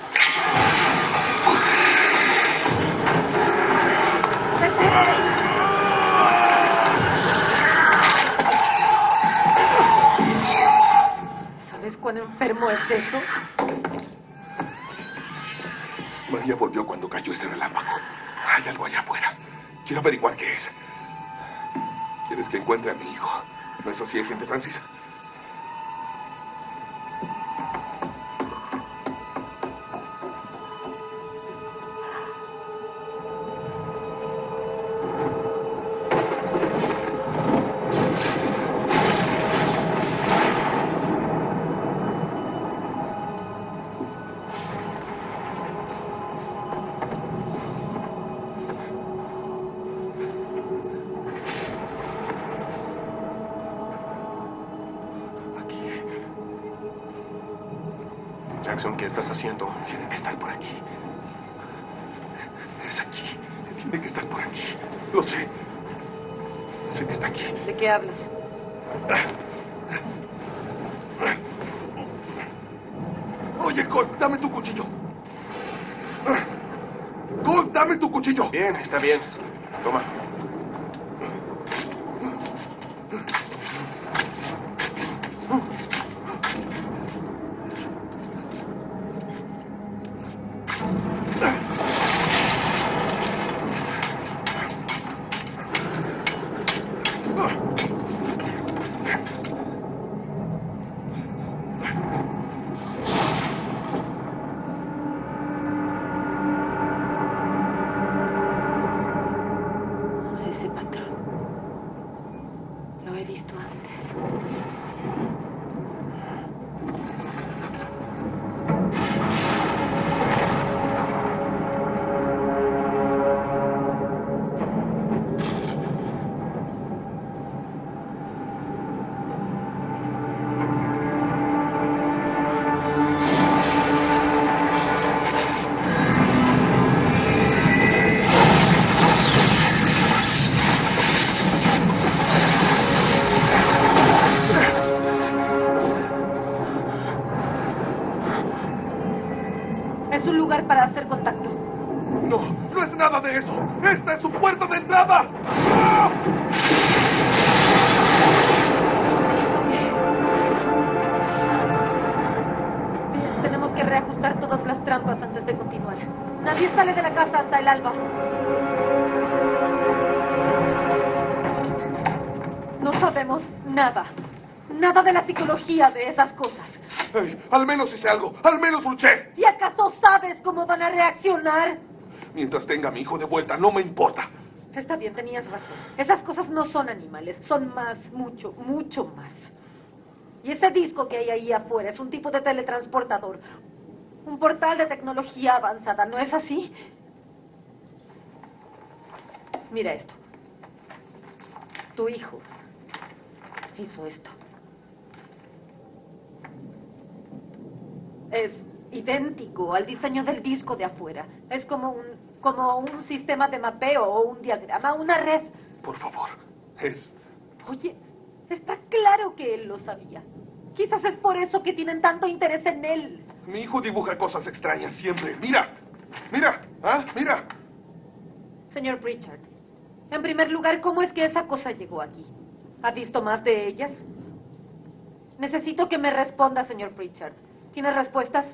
¿Sabes cuán enfermo es eso? María volvió cuando cayó ese relámpago. Hay algo allá afuera. Quiero averiguar qué es. ¿Quieres que encuentre a mi hijo? ¿No es así, agente Francis? Jackson, ¿qué estás haciendo? Tiene que estar por aquí. Es aquí. Tiene que estar por aquí. Lo sé. Sé que está aquí. ¿De qué hablas? Oye, Colt, dame tu cuchillo. Colt, dame tu cuchillo. Bien, está bien. Toma. Ese patrón. Lo he visto antes. Es un lugar para hacer contacto. No, no es nada de eso. Esta es su puerta de entrada. ¡Ah! Bien, tenemos que reajustar todas las trampas antes de continuar. Nadie sale de la casa hasta el alba. No sabemos nada. Nada de la psicología de esas cosas. Hey, al menos hice algo. Al menos luché. ¿Y acaso sabes cómo van a reaccionar? Mientras tenga a mi hijo de vuelta, no me importa. Está bien, tenías razón. Esas cosas no son animales, son más, mucho, mucho más. Y ese disco que hay ahí afuera es un tipo de teletransportador. Un portal de tecnología avanzada, ¿no es así? Mira esto. Tu hijo hizo esto. Es idéntico al diseño del disco de afuera. Es como un, como un sistema de mapeo o un diagrama, una red. Por favor, es... Oye, está claro que él lo sabía. Quizás es por eso que tienen tanto interés en él. Mi hijo dibuja cosas extrañas siempre. Mira, mira, ah, mira. Señor Pritchard, en primer lugar, ¿cómo es que esa cosa llegó aquí? ¿Ha visto más de ellas? Necesito que me responda, señor Pritchard. ¿Tiene respuestas?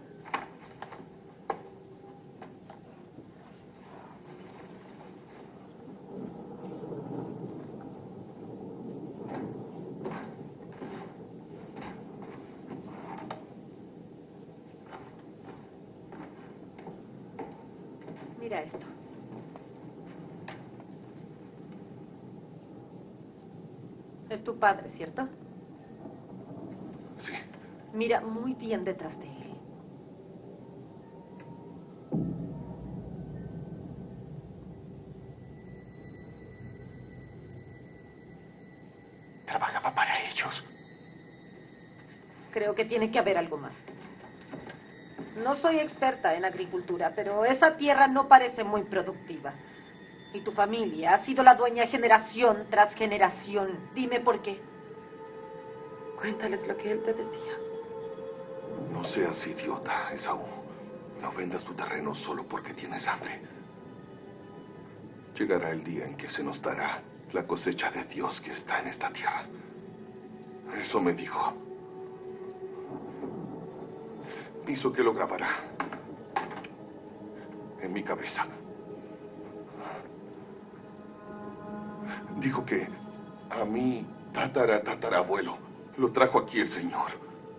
Mira esto. Es tu padre, ¿cierto? Sí. Mira muy bien detrás de él. Trabajaba para ellos. Creo que tiene que haber algo más. No soy experta en agricultura, pero esa tierra no parece muy productiva. Y tu familia ha sido la dueña generación tras generación. Dime por qué. Cuéntales lo que él te decía. No seas idiota, Esaú. No vendas tu terreno solo porque tienes hambre. Llegará el día en que se nos dará la cosecha de Dios que está en esta tierra. Eso me dijo. Hizo que lo grabara en mi cabeza. Dijo que a mi tatara tatarabuelo lo trajo aquí el Señor.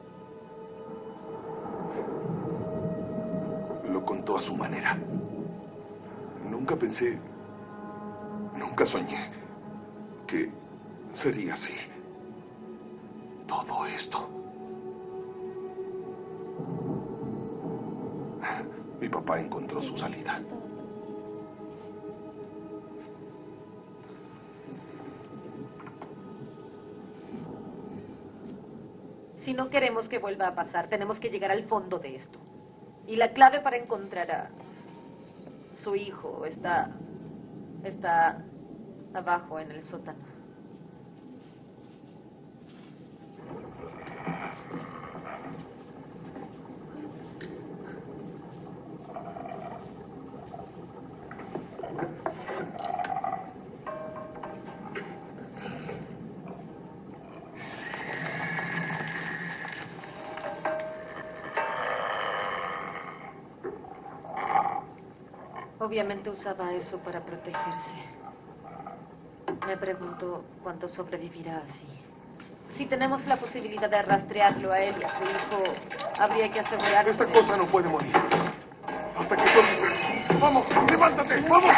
Lo contó a su manera. Nunca pensé, nunca soñé que sería así. Todo esto. Mi papá encontró su salida. Si no queremos que vuelva a pasar, tenemos que llegar al fondo de esto. Y la clave para encontrar a su hijo está, está abajo en el sótano. Obviamente usaba eso para protegerse. Me pregunto cuánto sobrevivirá así. Si tenemos la posibilidad de rastrearlo a él y a su hijo, habría que asegurarse. Esta cosa no puede morir. Hasta que todo... ¡Vamos! ¡Levántate! ¡Vamos!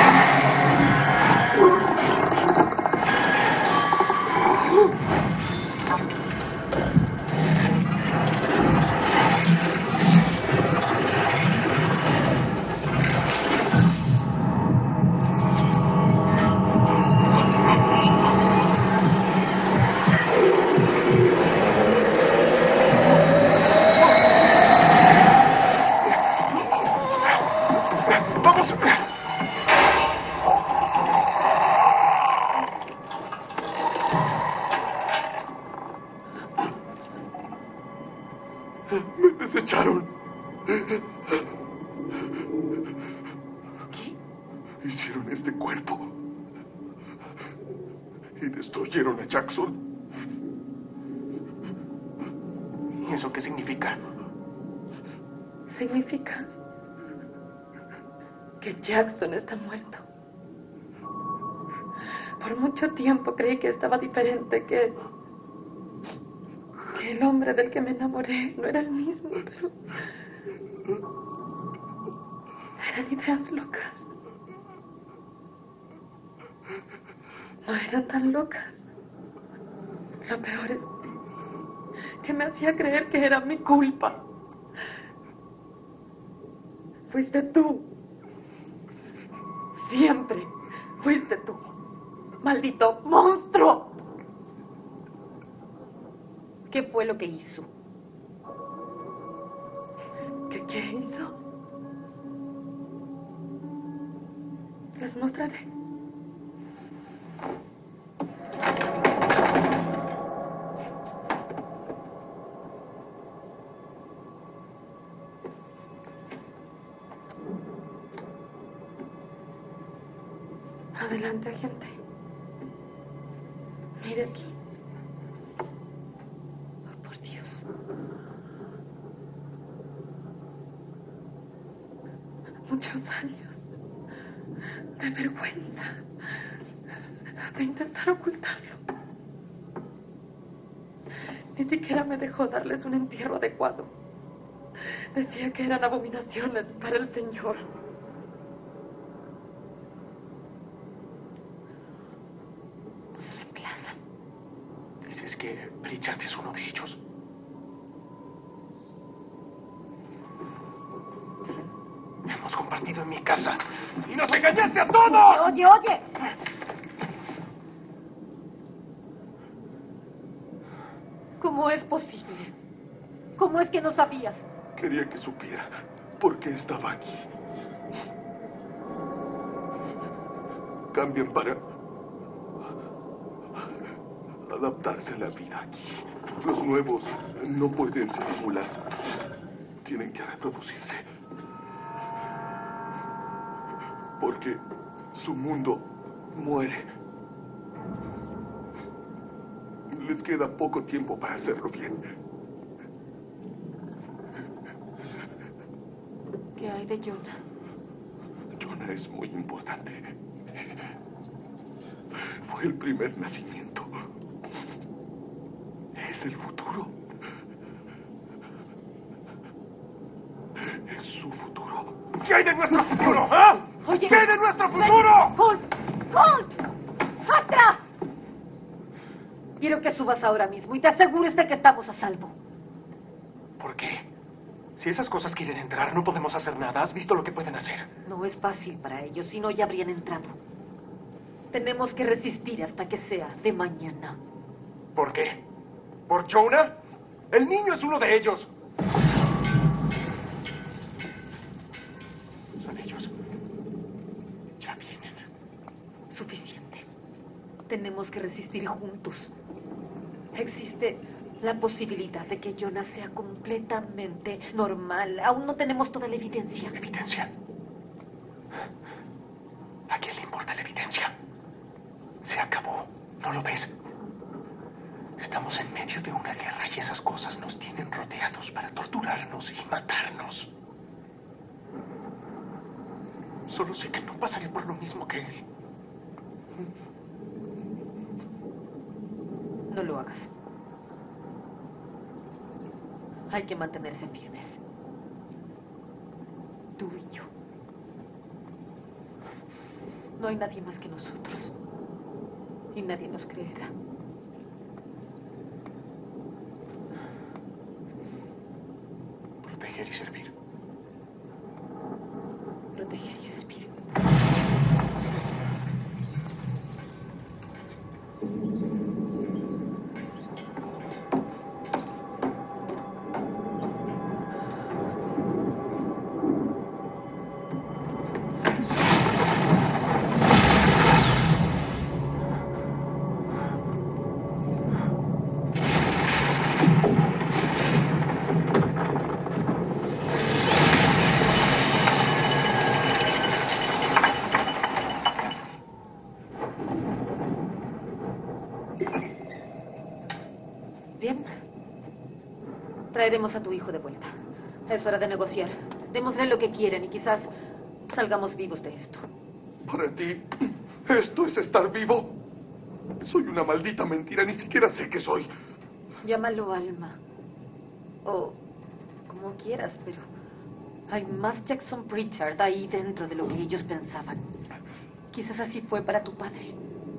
Me desecharon. ¿Qué? Hicieron este cuerpo. Y destruyeron a Jackson. ¿Y eso qué significa? Significa que Jackson está muerto. Por mucho tiempo creí que estaba diferente, que... que el hombre del que me enamoré no era el mismo, pero... eran ideas locas. No eran tan locas. Lo peor es que me hacía creer que era mi culpa. Fuiste tú. Siempre fuiste tú. ¡Maldito monstruo! ¿Qué fue lo que hizo? ¿Qué, qué hizo? Les mostraré. Adelante, agente. Mire aquí. Oh, por Dios. Muchos años de vergüenza, de intentar ocultarlo. Ni siquiera me dejó darles un entierro adecuado. Decía que eran abominaciones para el Señor. ¿Dices que Pritchard es uno de ellos? Hemos compartido en mi casa y nos engañaste a todos. Oye, oye. ¿Cómo es posible? ¿Cómo es que no sabías? Quería que supiera por qué estaba aquí. Cambian para adaptarse a la vida aquí. Los nuevos no pueden ser mulas. Tienen que reproducirse. Porque su mundo muere. Les queda poco tiempo para hacerlo bien. ¿Qué hay de Jonah? Jonah es muy importante. Fue el primer nacimiento. Es el futuro. Es su futuro. ¿Qué hay de nuestro futuro? ¿Ah? Oye, ¿Qué hay de nuestro futuro? ¡Colt! ¡Colt! ¡Atrás! Quiero que subas ahora mismo y te asegures de que estamos a salvo. ¿Por qué? Si esas cosas quieren entrar, no podemos hacer nada. ¿Has visto lo que pueden hacer? No es fácil para ellos, si no ya habrían entrado. Tenemos que resistir hasta que sea de mañana. ¿Por qué? ¿Por Jonah? El niño es uno de ellos. Son ellos. Ya vienen. Suficiente. Tenemos que resistir juntos. Existe la posibilidad de que Jonas sea completamente normal. Aún no tenemos toda la evidencia. ¿Evidencia? ¿A quién le importa la evidencia? Se acabó. ¿No lo ves? Estamos en medio de una guerra y esas cosas nos tienen rodeados para torturarnos y matarnos. Solo sé que no pasaré por lo mismo que él. No lo hagas. Hay que mantenerse firmes. Tú y yo. No hay nadie más que nosotros. Y nadie nos creerá. Proteger y servir. Proteger y servir. Bien. Traeremos a tu hijo de vuelta. Es hora de negociar. Démosle lo que quieren y quizás salgamos vivos de esto. Para ti, ¿esto es estar vivo? Soy una maldita mentira, ni siquiera sé qué soy. Llámalo alma. O como quieras, pero hay más Jackson Pritchard ahí dentro de lo que ellos pensaban. Quizás así fue para tu padre.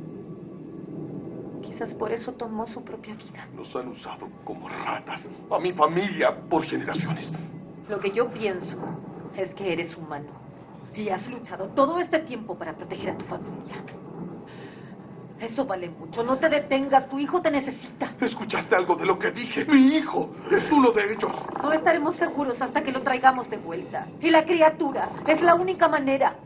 Quizás por eso tomó su propia vida. Nos han usado como ratas, a mi familia, por generaciones. Lo que yo pienso es que eres humano y has luchado todo este tiempo para proteger a tu familia. Eso vale mucho. No te detengas. Tu hijo te necesita. ¿Escuchaste algo de lo que dije? Mi hijo es uno de ellos. No estaremos seguros hasta que lo traigamos de vuelta. Y la criatura es la única manera.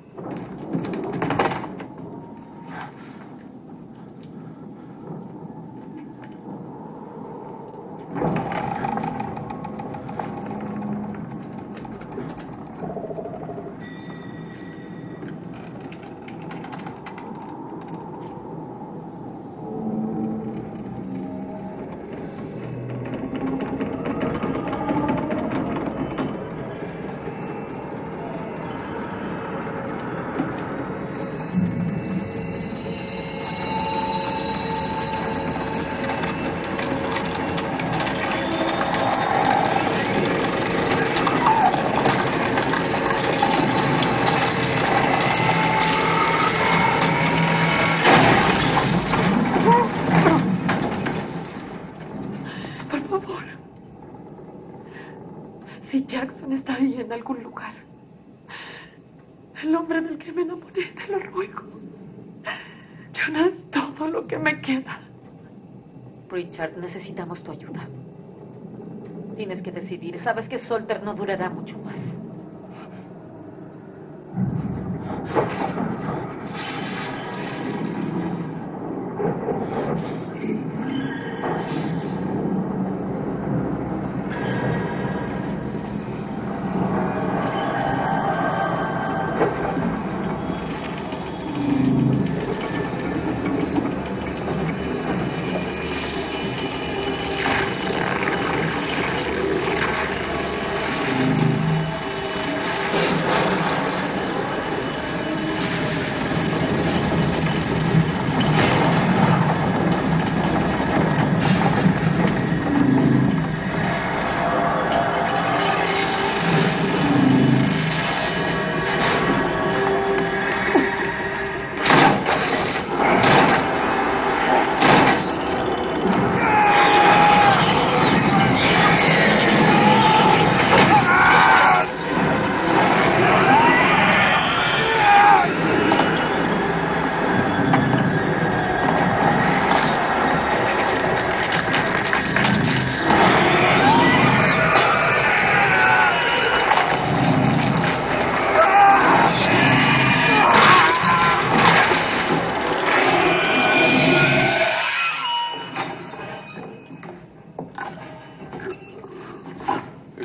Si Jackson está ahí en algún lugar, el hombre del que me enamoré, te lo ruego. Jonas, todo lo que me queda. Richard, necesitamos tu ayuda. Tienes que decidir. Sabes que Salter no durará mucho más.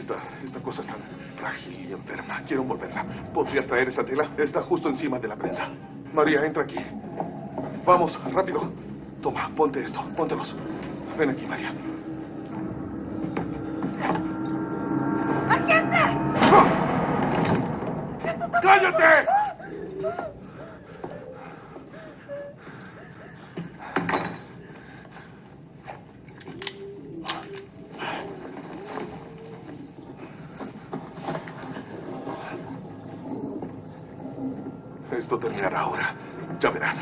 Esta, esta cosa es tan frágil y enferma. Quiero envolverla. ¿Podrías traer esa tela? Está justo encima de la prensa. María, entra aquí. Vamos, rápido. Toma, ponte esto. Póntelos. Ven aquí, María. ¡Agente! ¡Ah! ¡Cállate! Esto terminará ahora. Ya verás.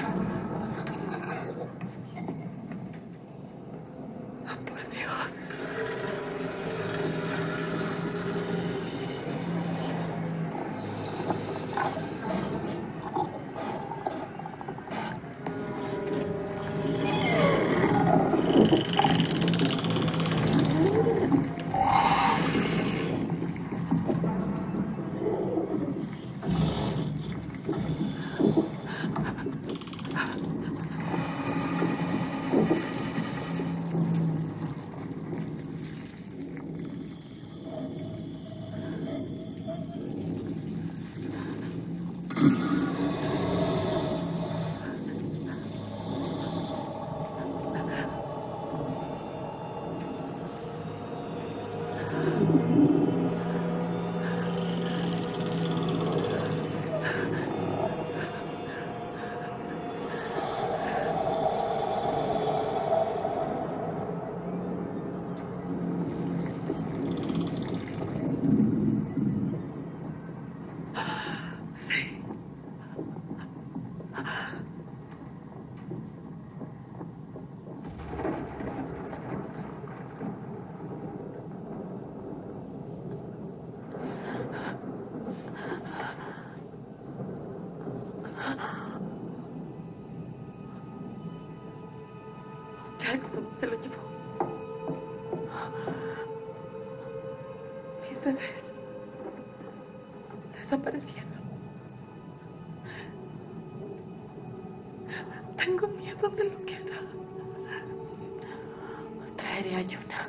Oh, por Dios. Jackson se lo llevó. Mis bebés desaparecieron. Tengo miedo de lo que hará. Traeré a Yuna.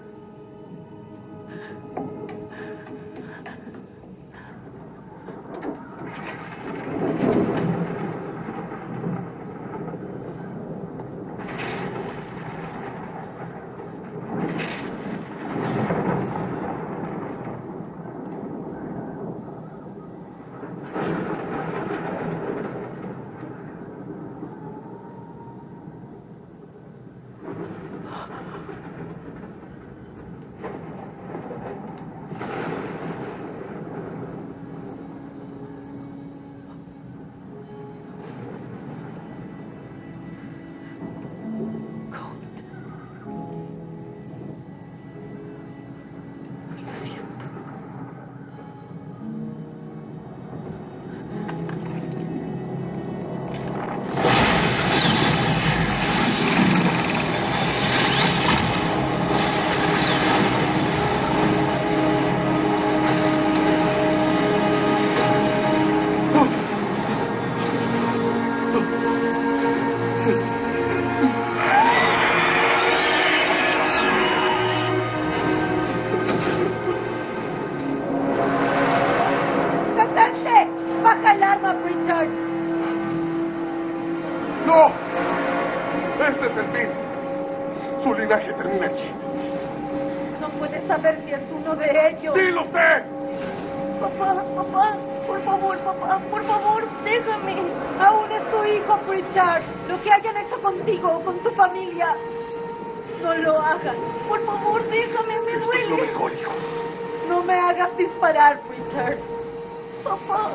¡No! Este es el fin. Su linaje termina aquí. No puedes saber si es uno de ellos. ¡Sí, lo sé! Papá, papá, por favor, papá, por favor, déjame. Aún es tu hijo, Pritchard. Lo que hayan hecho contigo o con tu familia, no lo hagas. Por favor, déjame, me Esto es lo duele. mejor, hijo. No me hagas disparar, Pritchard. Papá.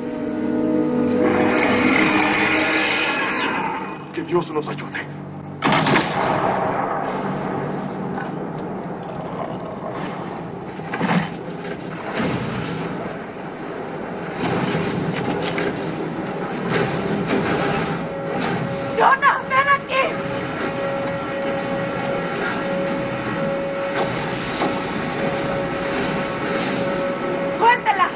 Que Dios nos ayude. ¡Jonah, ven aquí! ¡Suéltala!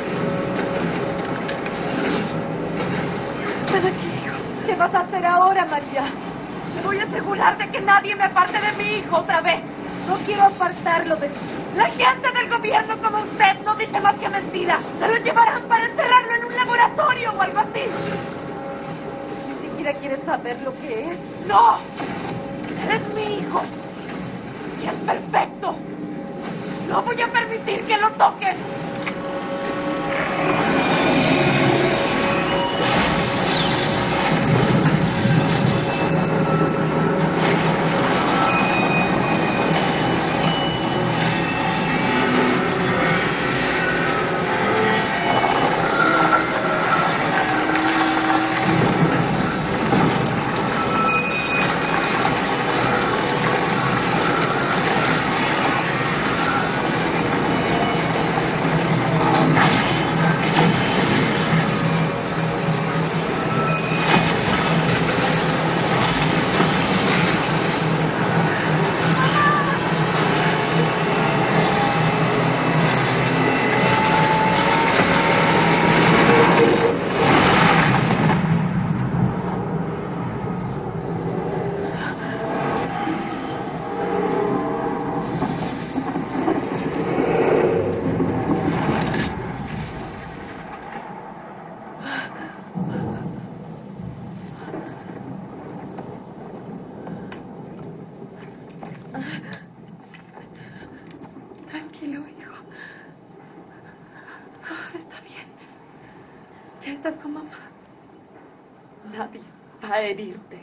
Ven aquí, hijo. ¿Qué vas a hacer ahora, María? Me voy a asegurar de que nadie me aparte de mi hijo otra vez. No quiero apartarlo de ti. La gente del gobierno como usted no dice más que mentira. Se lo llevarán para enterrarlo en un laboratorio o algo así. Ni siquiera quieres saber lo que es. ¡No! Eres mi hijo. Y es perfecto. No voy a permitir que lo toques. Tranquilo, hijo. Ah, está bien. Ya estás con mamá. Nadie va a herirte.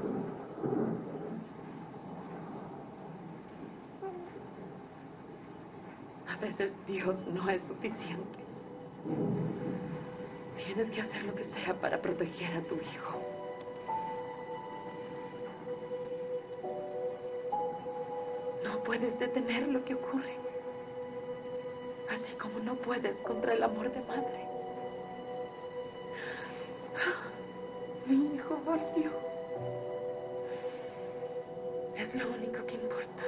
A veces Dios no es suficiente. Tienes que hacer lo que sea para proteger a tu hijo. No puedes detener lo que ocurre. Así como no puedes contra el amor de madre. Mi hijo volvió. Es lo único que importa.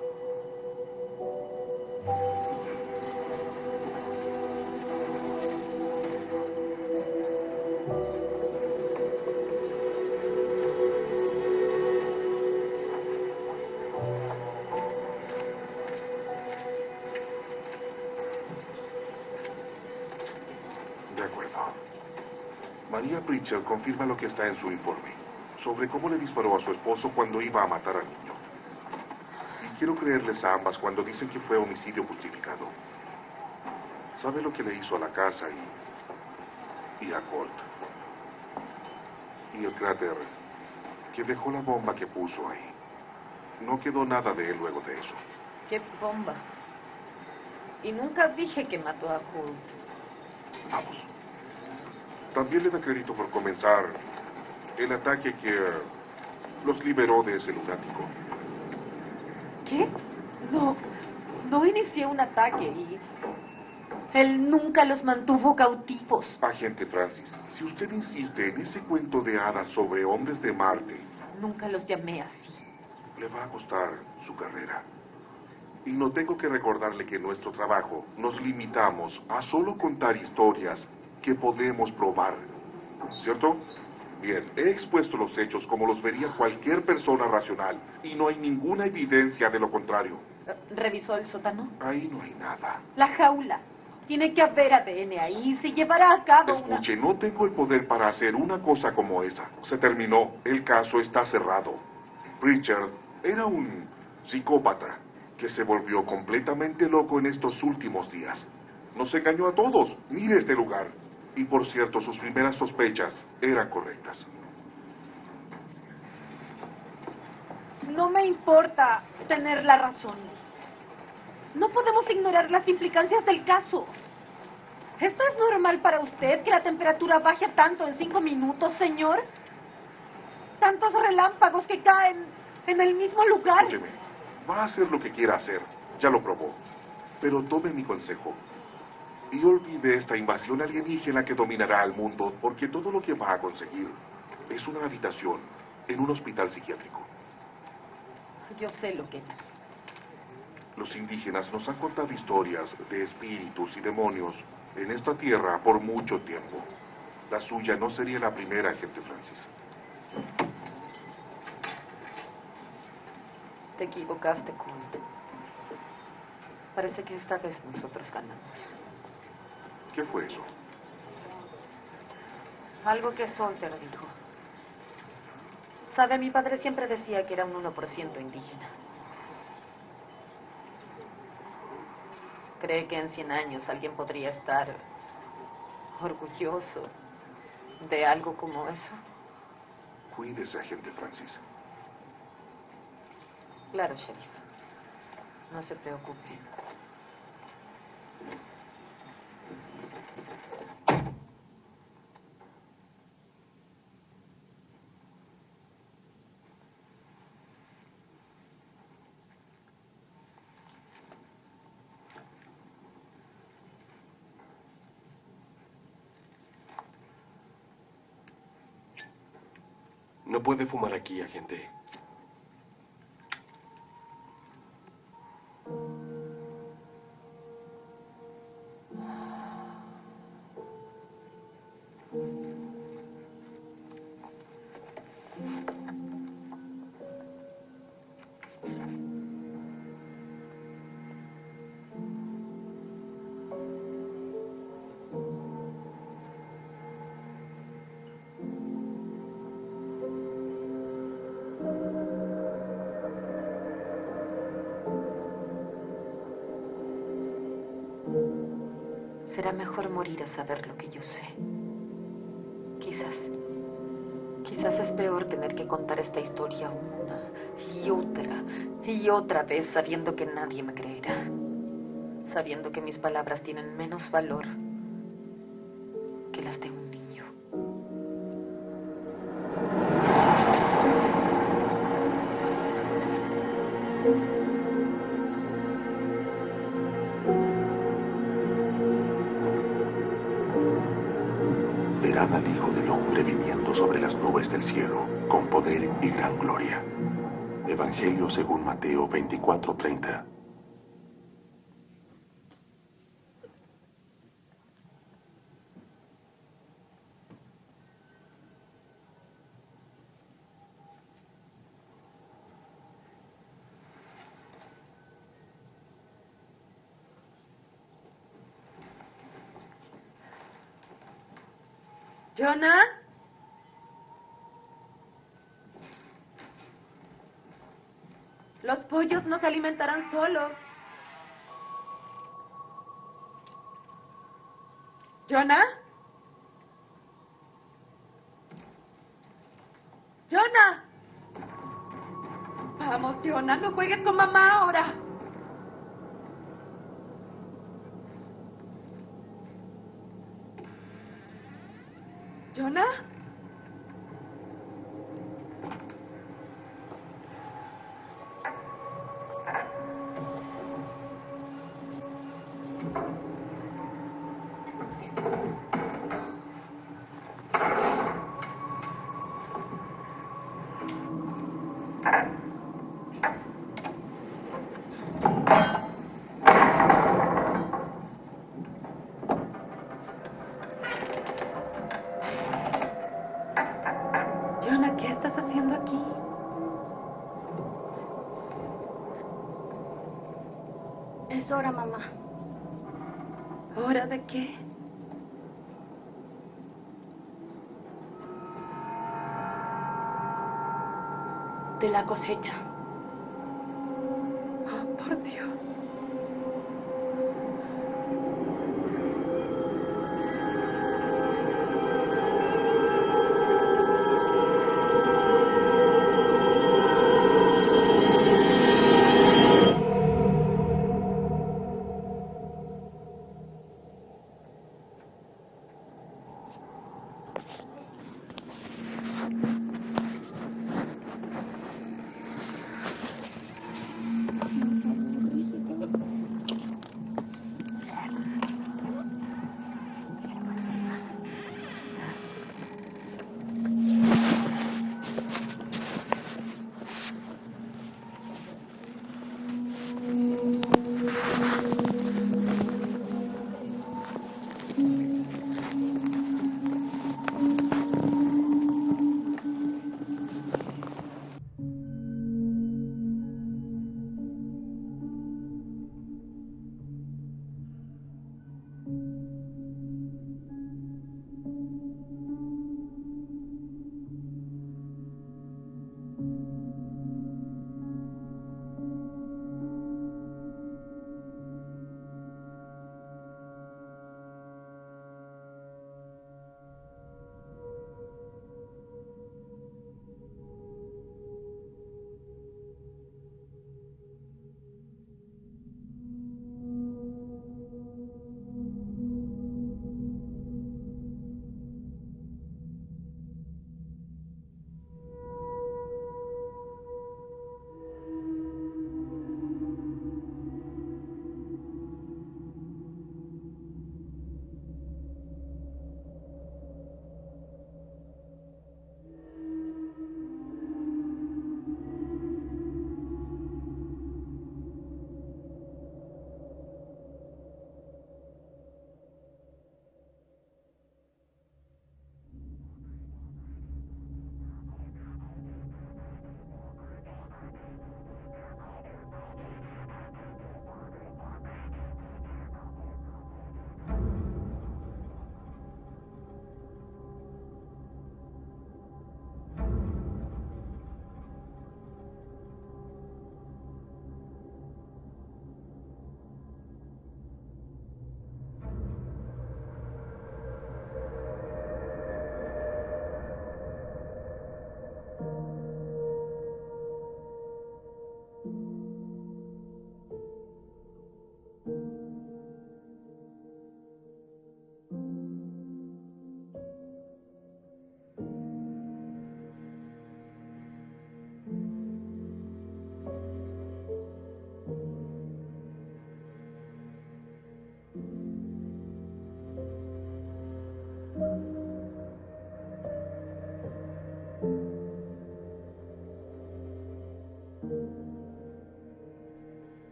De acuerdo. María Pritchard confirma lo que está en su informe sobre cómo le disparó a su esposo cuando iba a matar al niño. Y quiero creerles a ambas cuando dicen que fue homicidio justificado. Sabe lo que le hizo a la casa y, y a Colt. Y el cráter que dejó la bomba que puso ahí. No quedó nada de él luego de eso. ¿Qué bomba? Y nunca dije que mató a Colt. Vamos. También le da crédito por comenzar el ataque que los liberó de ese lunático. ¿Qué? No, no inicié un ataque y él nunca los mantuvo cautivos. Agente Francis, si usted insiste en ese cuento de hadas sobre hombres de Marte, Nunca los llamé así. le va a costar su carrera. Y no tengo que recordarle que en nuestro trabajo nos limitamos a solo contar historias que podemos probar. ¿Cierto? Bien, he expuesto los hechos como los vería cualquier persona racional y no hay ninguna evidencia de lo contrario. ¿Revisó el sótano? Ahí no hay nada. La jaula. Tiene que haber A D N ahí. Se llevará a cabo una... Escuche, no tengo el poder para hacer una cosa como esa. Se terminó. El caso está cerrado. Pritchard era un psicópata que se volvió completamente loco en estos últimos días. Nos engañó a todos. Mire este lugar. Y por cierto, sus primeras sospechas eran correctas. No me importa tener la razón. No podemos ignorar las implicancias del caso. ¿Esto es normal para usted, que la temperatura baje tanto en cinco minutos, señor? Tantos relámpagos que caen en el mismo lugar. Escúcheme, va a hacer lo que quiera hacer. Ya lo probó. Pero tome mi consejo. Y olvide esta invasión alienígena que dominará al mundo, porque todo lo que va a conseguir es una habitación en un hospital psiquiátrico. Yo sé lo que... Los indígenas nos han contado historias de espíritus y demonios en esta tierra por mucho tiempo. La suya no sería la primera, agente Francis. Te equivocaste, Colt. Parece que esta vez nosotros ganamos. ¿Qué fue eso? Algo que Salter dijo. Sabe, mi padre siempre decía que era un uno por ciento indígena. ¿Cree que en cien años alguien podría estar orgulloso de algo como eso? Cuídese, agente Francis. Claro, sheriff. No se preocupe. No puede fumar aquí, agente. Será mejor morir a saber lo que yo sé. Quizás. Quizás es peor tener que contar esta historia una y otra y otra vez sabiendo que nadie me creerá. Sabiendo que mis palabras tienen menos valor que las de un niño. Verán al Hijo del Hombre viniendo sobre las nubes del cielo, con poder y gran gloria. Evangelio según Mateo veinticuatro treinta. ¿Jonah? Los pollos no se alimentarán solos. ¿Jonah? ¡Jonah! Vamos, Jonah, no juegues con mamá ahora. ¿Jonah? Jonah, ¿qué estás haciendo aquí? Es hora, mamá. ¿Hora de qué? De la cosecha. Oh, por Dios.